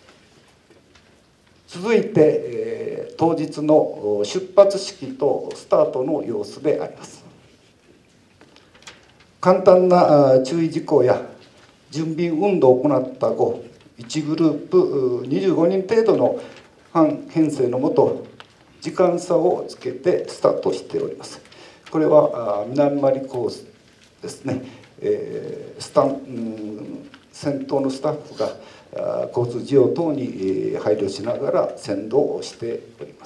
続いて、当日の出発式とスタートの様子であります。簡単な注意事項や準備運動を行った後、1グループ25人程度の班編成のもと時間差をつけてスタートしております。これは南回りコースですね。先頭のスタッフが交通事情等に配慮しながら先導をしております。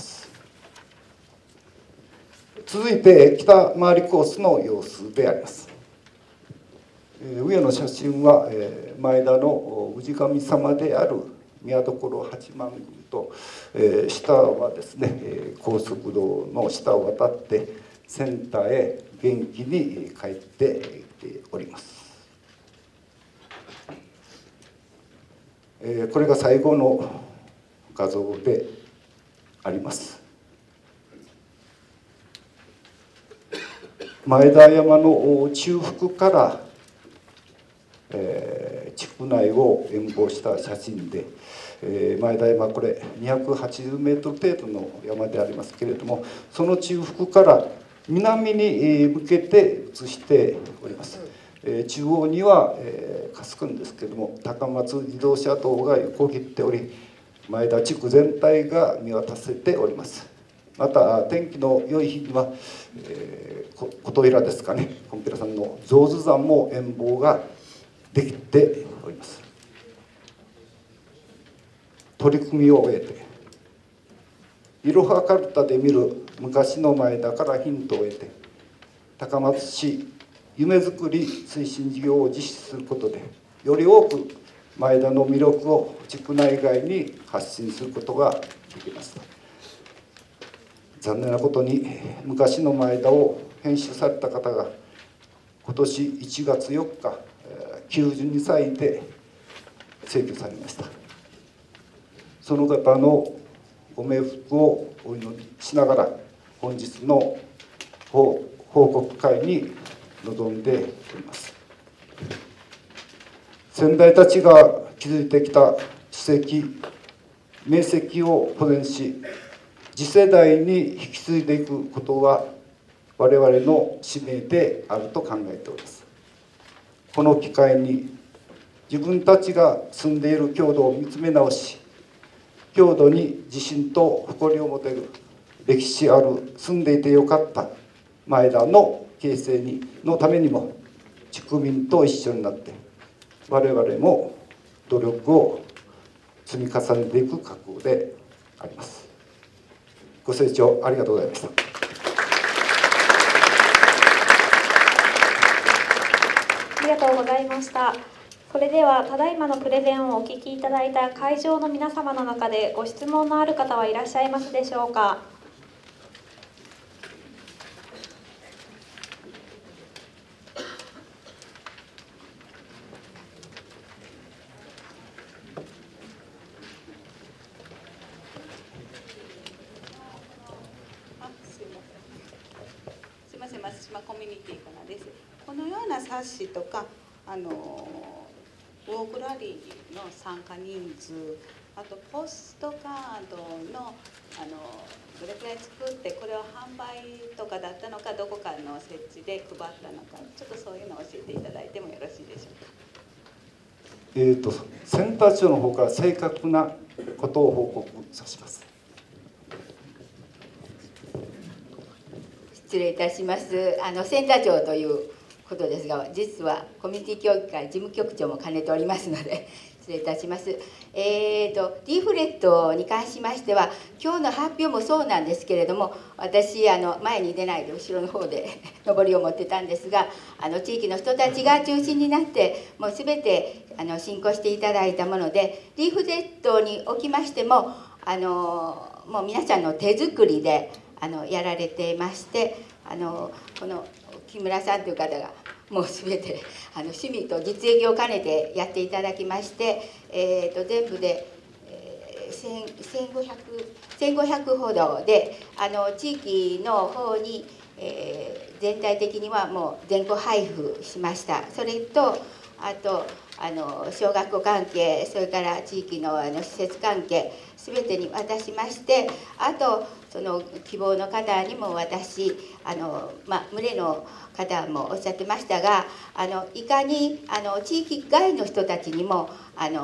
続いて北回りコースの様子であります。上の写真は前田の氏神様である宮所八幡宮と下はですね高速道の下を渡ってセンターへ元気に帰ってきております。これが最後の画像であります。前田山の中腹から地区内を遠望した写真で、前田山これ280メートル程度の山でありますけれども、その中腹から南に向けて写しております。中央には霞くんですけれども高松自動車道が横切っており、前田地区全体が見渡せております。また天気の良い日には琴平ですかね、金平さんの象頭山も遠望ができております。取り組みを終えていろはかるたで見る昔の前田からヒントを得て、高松市夢づくり推進事業を実施することでより多く前田の魅力を地区内外に発信することができました。残念なことに昔の前田を編集された方が今年1月4日92歳で逝去されました。その方のご冥福をお祈りしながら本日の報告会に臨んでおります。先代たちが築いてきた史跡名跡を保全し次世代に引き継いでいくことは我々の使命であると考えております。この機会に自分たちが住んでいる郷土を見つめ直し、郷土に自信と誇りを持てる歴史ある住んでいてよかった前田の形成のためにも地区民と一緒になって我々も努力を積み重ねていく覚悟であります。ご清聴ありがとうございました。 ありがとうございました。それではただいまのプレゼンをお聞きいただいた会場の皆様の中でご質問のある方はいらっしゃいますでしょうか。 すみません、松島コミュニティからです。このような冊子とかウォークラリーの参加人数、あとポストカードのどれくらい作ってこれを販売とかだったのか、どこかの設置で配ったのか、ちょっとそういうのを教えていただいてもよろしいでしょうか。 センター長の方から正確なことを報告さします。 失礼いたします。センター長ということですが、実はコミュニティ協議会事務局長も兼ねておりますので失礼いたします。リーフレットに関しましては今日の発表もそうなんですけれども、私前に出ないで後ろの方で上りを持ってたんですが、地域の人たちが中心になってもう全て進行していただいたもので、リーフレットにおきましてももう皆さんの手作りでやられてまして、この木村さんという方がもう全て趣味と実益を兼ねてやっていただきまして、全部で、1500ほどで地域の方に、全体的にはもう全校配布しました。それとあと小学校関係、それから地域の施設関係全てに渡しまして、あとその希望の方にも私群れの方もおっしゃってましたが、いかに地域外の人たちにも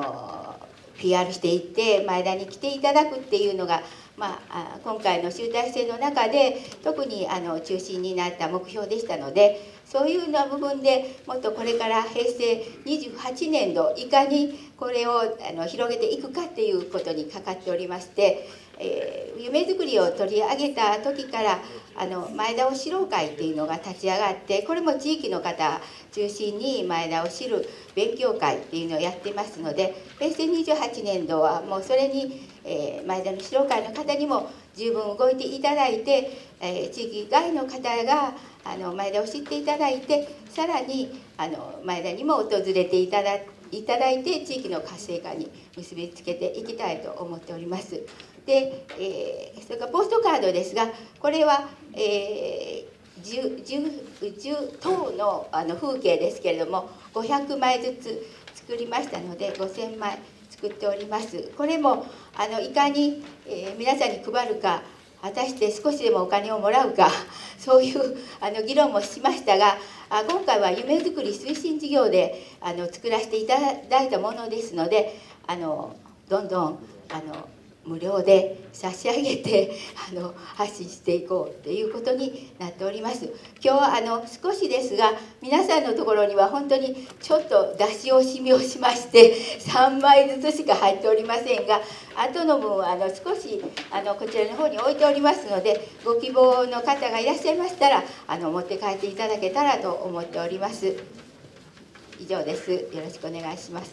PR していって前田に来ていただくっていうのが、今回の集大成の中で特に中心になった目標でしたので、そういうような部分でもっとこれから平成28年度いかにこれを広げていくかっていうことにかかっておりまして、夢づくりを取り上げた時から前田を知ろう会っていうのが立ち上がって、これも地域の方中心に前田を知る勉強会っていうのをやってますので、平成28年度はもうそれに前田の知ろう会の方にも十分動いていただいて、地域外の方が前田を知っていただいて、さらに前田にも訪れていただいて地域の活性化に結びつけていきたいと思っております。で、それからポストカードですが、これは、10棟の風景ですけれども500枚ずつ作りましたので5000枚作っております。これもいかに、皆さんに配るか、果たして少しでもお金をもらうか、そういう議論もしましたが、今回は夢づくり推進事業で作らせていただいたものですので、どんどん無料で差し上げて発信していこうということになっております。今日少しですが皆さんのところには本当にちょっと出し惜しみをしまして3枚ずつしか入っておりませんが、後の分少しこちらの方に置いておりますので、ご希望の方がいらっしゃいましたら持って帰っていただけたらと思っております。以上です。よろしくお願いします。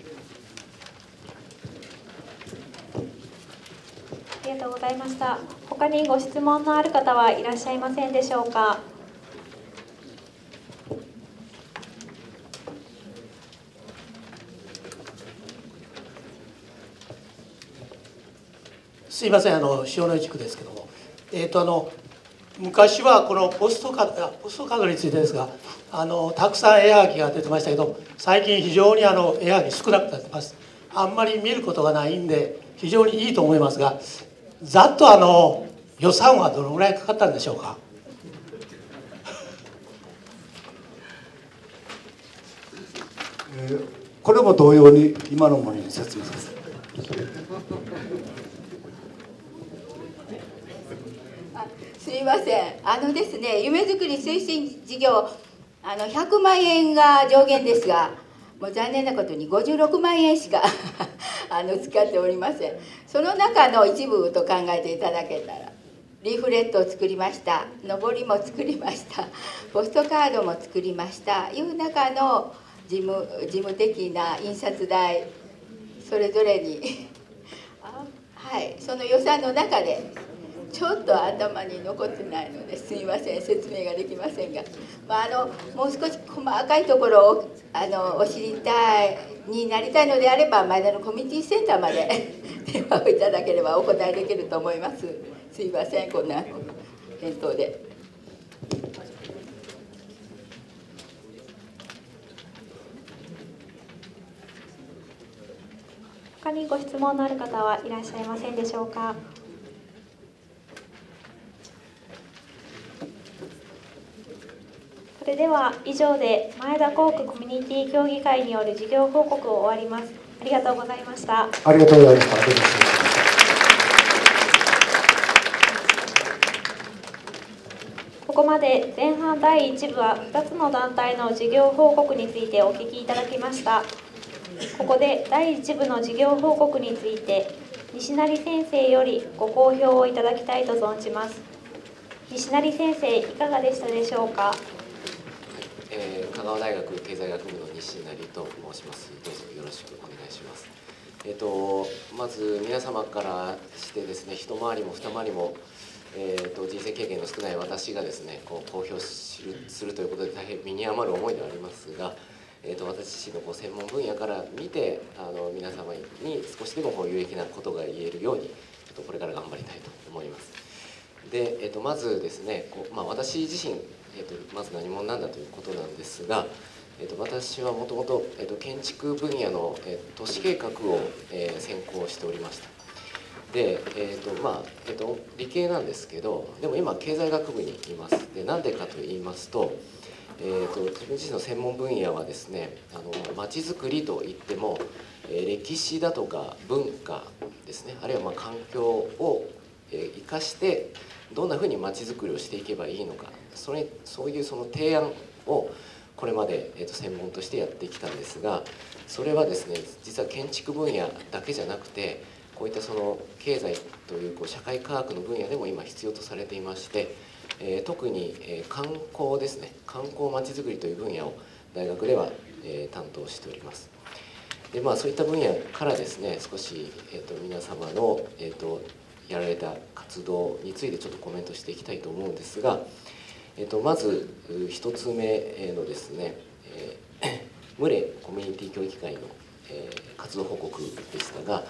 ありがとうございました。他にご質問のある方はいらっしゃいませんでしょうか。 すいません、塩野地区ですけども、昔はこのポストカードについてですが、たくさん絵はがきが出てましたけど、最近非常に絵はがき少なくなってます。あんまり見ることがないんで非常にいいと思いますが、ざっと予算はどのぐらいかかったんでしょうか。 これも同様に今のものに説明します。 いません。ですね、夢づくり推進事業、100万円が上限ですが、もう残念なことに56万円しか使っておりません。その中の一部と考えていただけたら、リーフレットを作りました、のぼりも作りました、ポストカードも作りましたいう中の事務的な印刷代、それぞれにはい、その予算の中でちょっと頭に残ってないのですみません、説明ができませんが、もう少し細かいところをお知りたいになりたいのであれば、前田のコミュニティセンターまで電話をいただければお答えできると思います。すいません、こんな返答で。 他にご質問のある方はいらっしゃいませんでしょうか。それでは以上で前田工区コミュニティ協議会による事業報告を終わります。ありがとうございました。 ありがとうございました。 ここまで前半第1部は2つの団体の事業報告についてお聞きいただきました。ここで第1部の事業報告について西成先生よりご講評をいただきたいと存じます。西成先生、いかがでしたでしょうか。 香川大学経済学部の西成と申します。どうぞよろしくお願いします。まず皆様からしてですね、一回りも二回りも、人生経験の少ない私がですね、公表するということで大変身に余る思いではありますが、私自身の専門分野から見て皆様に少しでも有益なことが言えるようにちょっとこれから頑張りたいと思います。で、まずですね、私自身、まず何者なんだということなんですが、私はもともと建築分野の都市計画を専攻しておりました。で、理系なんですけど、でも今経済学部にいます。で、なんでかと言いますと、自分自身の専門分野はですね、まちづくりといっても歴史だとか文化ですね、あるいは環境を生かしてどんなふうにまちづくりをしていけばいいのか、そういうその提案をこれまで専門としてやってきたんですが、それはですね、実は建築分野だけじゃなくて、こういったその経済という社会科学の分野でも今必要とされていまして、特に観光ですね、観光まちづくりという分野を大学では担当しております。で、そういった分野からですね、少し皆様のやられた活動についてちょっとコメントしていきたいと思うんですが、まず一つ目のですね、ムレコミュニティ協議会の活動報告でしたが、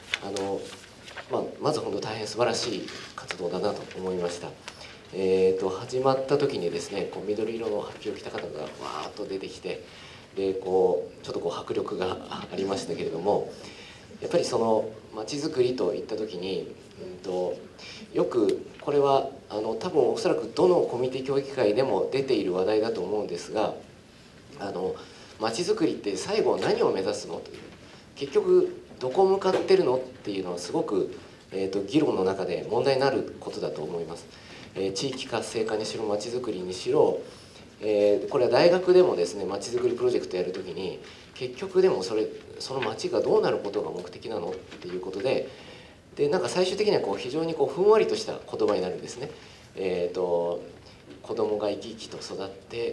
まず本当大変素晴らしい活動だなと思いました。始まった時にですね、緑色のハッピーを着た方がわーっと出てきて、でちょっと迫力がありましたけれども、やっぱりそのまちづくりといった時に、よくこれは多分おそらくどのコミュニティ協議会でも出ている話題だと思うんですが、まちづくりって最後何を目指すのという、結局どこ向かってるのっていうのはすごく、議論の中で問題になることだと思います。地域活性化にしろまちづくりにしろ、これは大学でもですね、まちづくりプロジェクトやるときに結局でもそのまちがどうなることが目的なのっていうことで、なんか最終的には非常にふんわりとした言葉になるんですね。子供が生き生きと育って、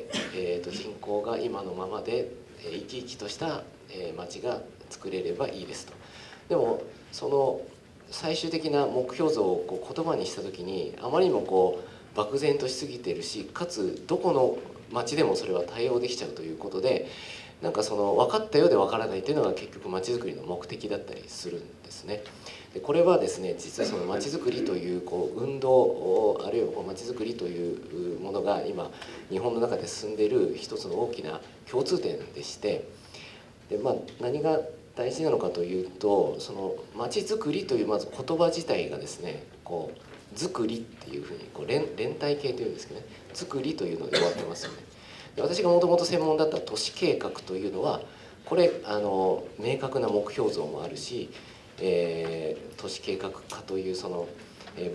人口が今のままで生き生きとした町が作れればいいですと。でもその最終的な目標像を言葉にした時にあまりにも漠然としすぎているし、かつどこの町でもそれは対応できちゃうということで、なんか分かったようで分からないというのが結局まちづくりの目的だったりするんですね。でこれはですね、実はそのまちづくりという運動、あるいはまちづくりというものが今日本の中で進んでいる一つの大きな共通点でして、で何が大事なのかというと、そのまちづくりというまず言葉自体がですね、づくりっていうふうに連帯形というんですけどね、づくりというので終わってますよね。で私がもともと専門だった都市計画というのは、これ明確な目標像もあるし、都市計画課というその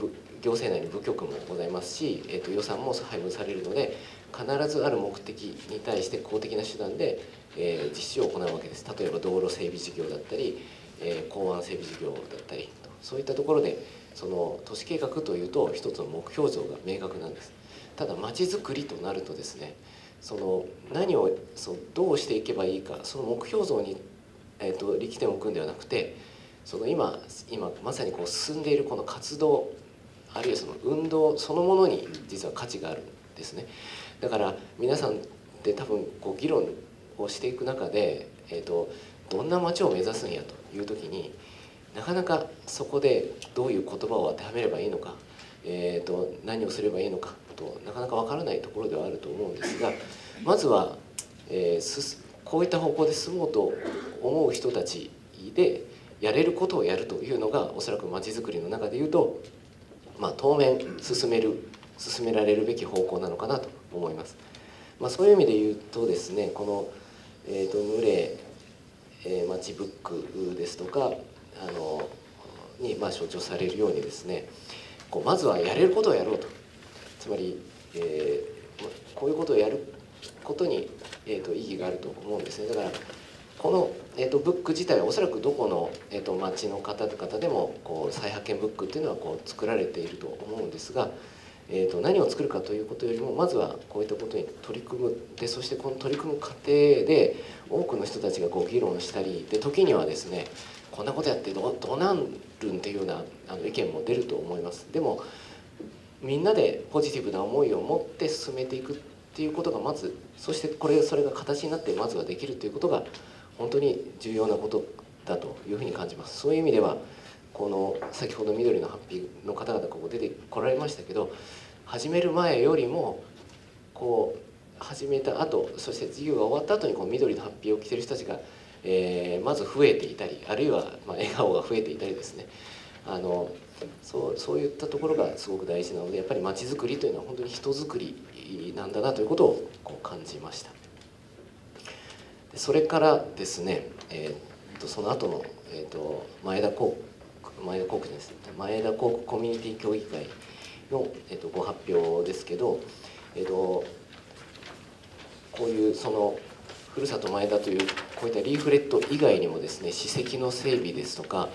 行政内に部局もございますし、予算も配分されるので、必ずある目的に対して公的な手段で、実施を行うわけです。例えば道路整備事業だったり、港湾整備事業だったりと、そういったところでその都市計画というと一つの目標像が明確なんです。ただまちづくりとなるとですね、その何をどうしていけばいいか、その目標像に、力点を置くんではなくて、その今まさにこう進んでいるこの活動、あるいはその運動そのものに実は価値があるんですね。だから皆さんで多分こう議論をしていく中で、どんな街を目指すんやという時に、なかなかそこでどういう言葉を当てはめればいいのか、何をすればいいのかとなかなか分からないところではあると思うんですが、まずは、こういった方向で進もうと思う人たちでやれることをやるというのがおそらくまちづくりの中でいうと、当面進められるべき方向なのかなと思います。そういう意味で言うとですね、この、ムレまちブックですとかに象徴されるようにですね、まずはやれることをやろうと、つまり、こういうことをやることに、意義があると思うんですね。だからこの、ブック自体はおそらくどこの、町の方々でも再発見ブックっていうのは作られていると思うんですが、何を作るかということよりもまずはこういったことに取り組むで、そしてこの取り組む過程で多くの人たちが議論したりで、時にはですね、こんなことやってどうなるんっていうような意見も出ると思います。でもみんなでポジティブな思いを持って進めていくっていうことがまず、そしてそれが形になってまずはできるということが本当に重要なことだというふうに感じます。そういう意味ではこの先ほど緑のハッピーの方々ここ出てこられましたけど、始める前よりも始めた後、そして授業が終わった後に緑のハッピーを着てる人たちが、まず増えていたり、あるいは笑顔が増えていたりですね、そういったところがすごく大事なので、やっぱりまちづくりというのは本当に人づくりなんだなということを感じました。それからですね、その後の、前田航空ですね、前田航空コミュニティ協議会の、ご発表ですけど、こういうふるさと前田というこういったリーフレット以外にもですね、史跡の整備ですとか、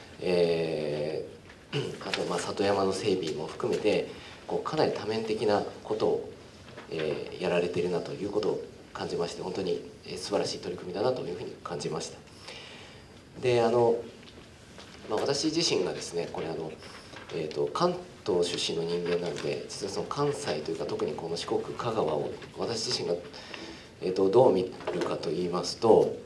あと里山の整備も含めてかなり多面的なことを、やられているなということを感じまして、本当に素晴らしい取り組みだなというふうに感じました。で私自身がですね、これ関東出身の人間なので、実はその関西というか特にこの四国香川を私自身が、どう見るかといいますと、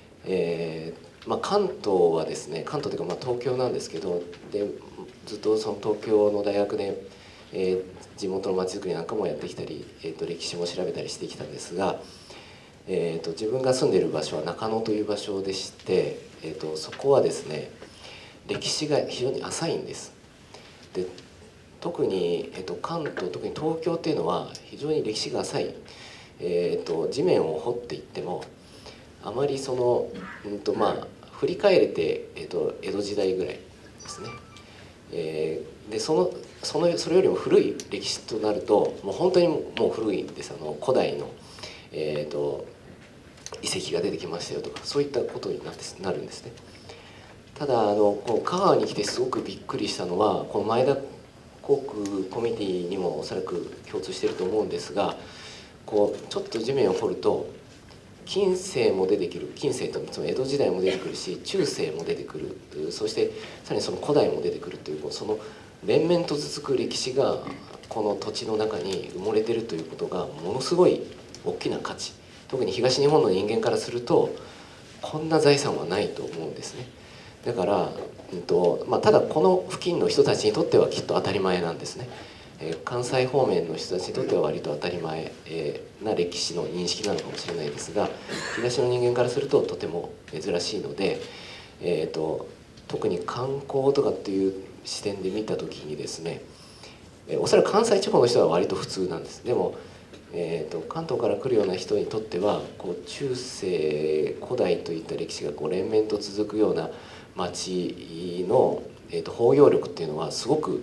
関東はですね、関東というか東京なんですけど、でずっとその東京の大学で、地元のまちづくりなんかもやってきたり、歴史も調べたりしてきたんですが、自分が住んでいる場所は中野という場所でして、そこはですね歴史が非常に浅いんです。で特に、関東、特に東京っていうのは非常に歴史が浅い、地面を掘っていってもあまり振り返れて、江戸時代ぐらいですね。でそれよりも古い歴史となるともう本当にもう古いんです。古代の、遺跡が出てきましたよとか、そういったことになるんですね。ただ香川に来てすごくびっくりしたのは、この前田航空コミュニティにもおそらく共通していると思うんですが、ちょっと地面を掘ると近世も出てくる、近世とつまり江戸時代も出てくるし、中世も出てくる、そしてさらにその古代も出てくるという、その連綿と続く歴史がこの土地の中に埋もれているということがものすごい大きな価値、特に東日本の人間からするとこんな財産はないと思うんですね。だから、ただこの付近の人たちにとってはきっと当たり前なんですね。関西方面の人たちにとっては割と当たり前な歴史の認識なのかもしれないですが、東の人間からするととても珍しいので、特に観光とかっていう視点で見た時にですね、おそらく関西地方の人は割と普通なんです。でも、関東から来るような人にとっては中世古代といった歴史が連綿と続くような町の、包容力っていうのはすごく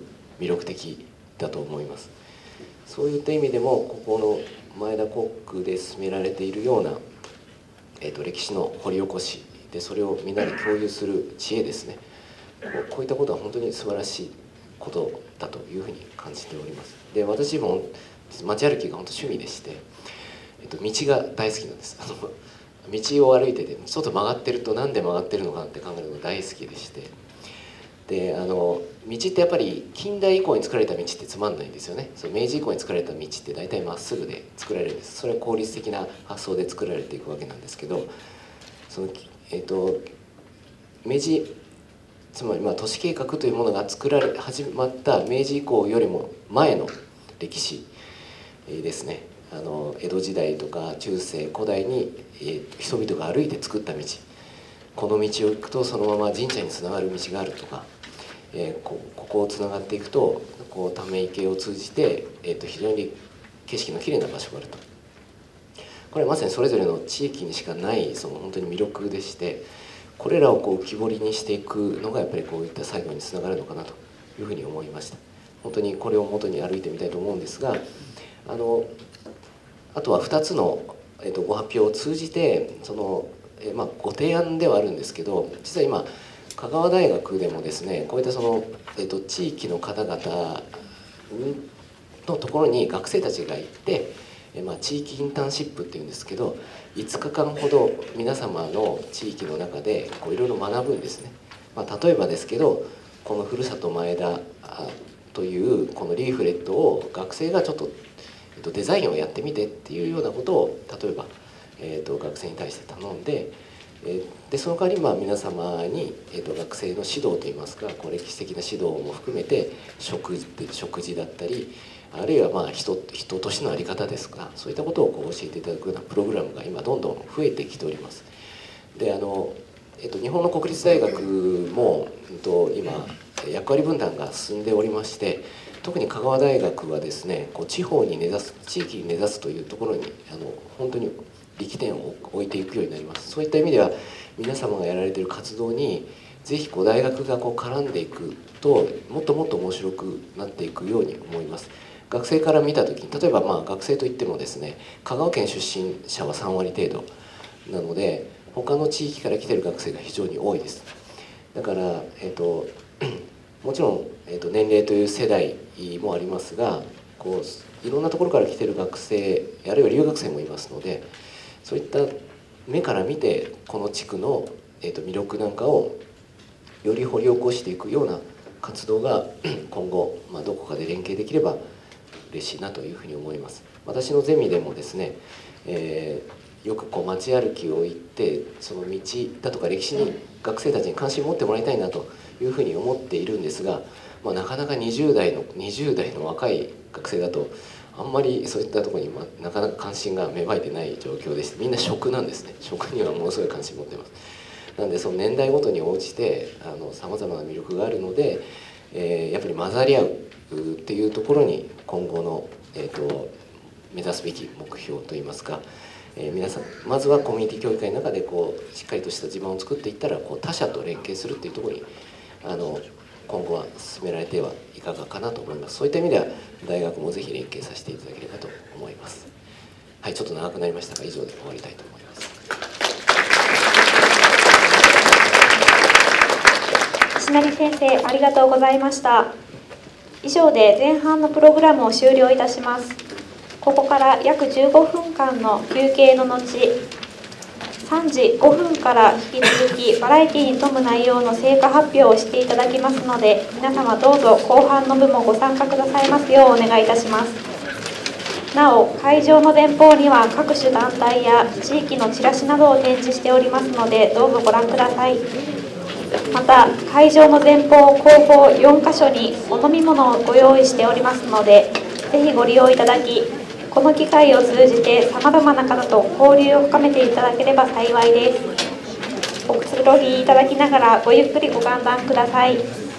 魅力的だと思います。そういった意味でもここの前田国区で進められているような、歴史の掘り起こしで、それをみんなで共有する知恵ですね、こういったことは本当に素晴らしいことだというふうに感じております。で、私も街歩きが本当趣味でして、道が大好きなんです。道を歩いててちょっと曲がってると、なんで曲がってるのかなって考えるのが大好きでして、で道ってやっぱり近代以降に作られた道ってつまんないんですよね。その明治以降に作られた道って大体まっすぐで作られるんです。それは効率的な発想で作られていくわけなんですけど、その明治、つまり都市計画というものが作られ始まった明治以降よりも前の歴史ですね。江戸時代とか中世古代に人々が歩いて作った道、この道を行くとそのまま神社につながる道があるとか、ここをつながっていくとため池を通じて、非常に景色のきれいな場所があると。これはまさにそれぞれの地域にしかない本当に魅力でして、これらを浮き彫りにしていくのがやっぱりこういった作業につながるのかなというふうに思いました。本当にこれを元に歩いてみたいと思うんですが、あとは2つの、ご発表を通じてご提案ではあるんですけど、実は今香川大学でもですね、こういった地域の方々のところに学生たちが行って、地域インターンシップっていうんですけど、5日間ほど皆様の地域の中でいろいろ学ぶんですね。例えばですけど、このふるさと前田というこのリーフレットを学生がちょっとデザインをやってみてっていうようなことを例えば、学生に対して頼んで、その代わり皆様に、学生の指導といいますか、歴史的な指導も含めて食事だったり、あるいは人としての在り方ですか、そういったことを教えていただくようなプログラムが今どんどん増えてきております。で日本の国立大学も、今役割分担が進んでおりまして、特に香川大学はですね、地方に根ざす、地域に根ざすというところに本当に力点を置いていくようになります。そういった意味では皆様がやられている活動にぜひ大学が絡んでいくと、もっともっと面白くなっていくように思います。学生から見た時に、例えば学生といってもですね、香川県出身者は3割程度なので、他の地域から来ている学生が非常に多いです。だからもちろん、年齢という世代もありますが、いろんなところから来ている学生、あるいは留学生もいますので、そういった目から見てこの地区の、魅力なんかをより掘り起こしていくような活動が今後、どこかで連携できれば嬉しいなというふうに思います。私のゼミでもですね、よく街歩きを行って、その道だとか歴史に学生たちに関心を持ってもらいたいなというふうに思っているんですが、なかなか20代の若い学生だとあんまりそういったところになかなか関心が芽生えてない状況でして、みんな食なんですね。食にはものすごい関心を持ってます。なのでその年代ごとに応じてさまざまな魅力があるので、やっぱり混ざり合うっていうところに今後の、目指すべき目標といいますか、皆さんまずはコミュニティ教育会の中でしっかりとした地盤を作っていったら他者と連携するっていうところに今後は進められてはいかがかなと思います。そういった意味では大学もぜひ連携させていただければと思います。はい、ちょっと長くなりましたが以上で終わりたいと思います。 石成先生、ありがとうございました。以上で前半のプログラムを終了いたします。ここから約15分間の休憩の後、3時5分から引き続きバラエティに富む内容の成果発表をしていただきますので、皆様どうぞ後半の部もご参加くださいますようお願いいたします。なお、会場の前方には各種団体や地域のチラシなどを展示しておりますので、どうぞご覧ください。また、会場の前方後方4カ所にお飲み物をご用意しておりますので、ぜひご利用いただき、この機会を通じてさまざまな方と交流を深めていただければ幸いです。おくつろぎいただきながらごゆっくりご歓談ください。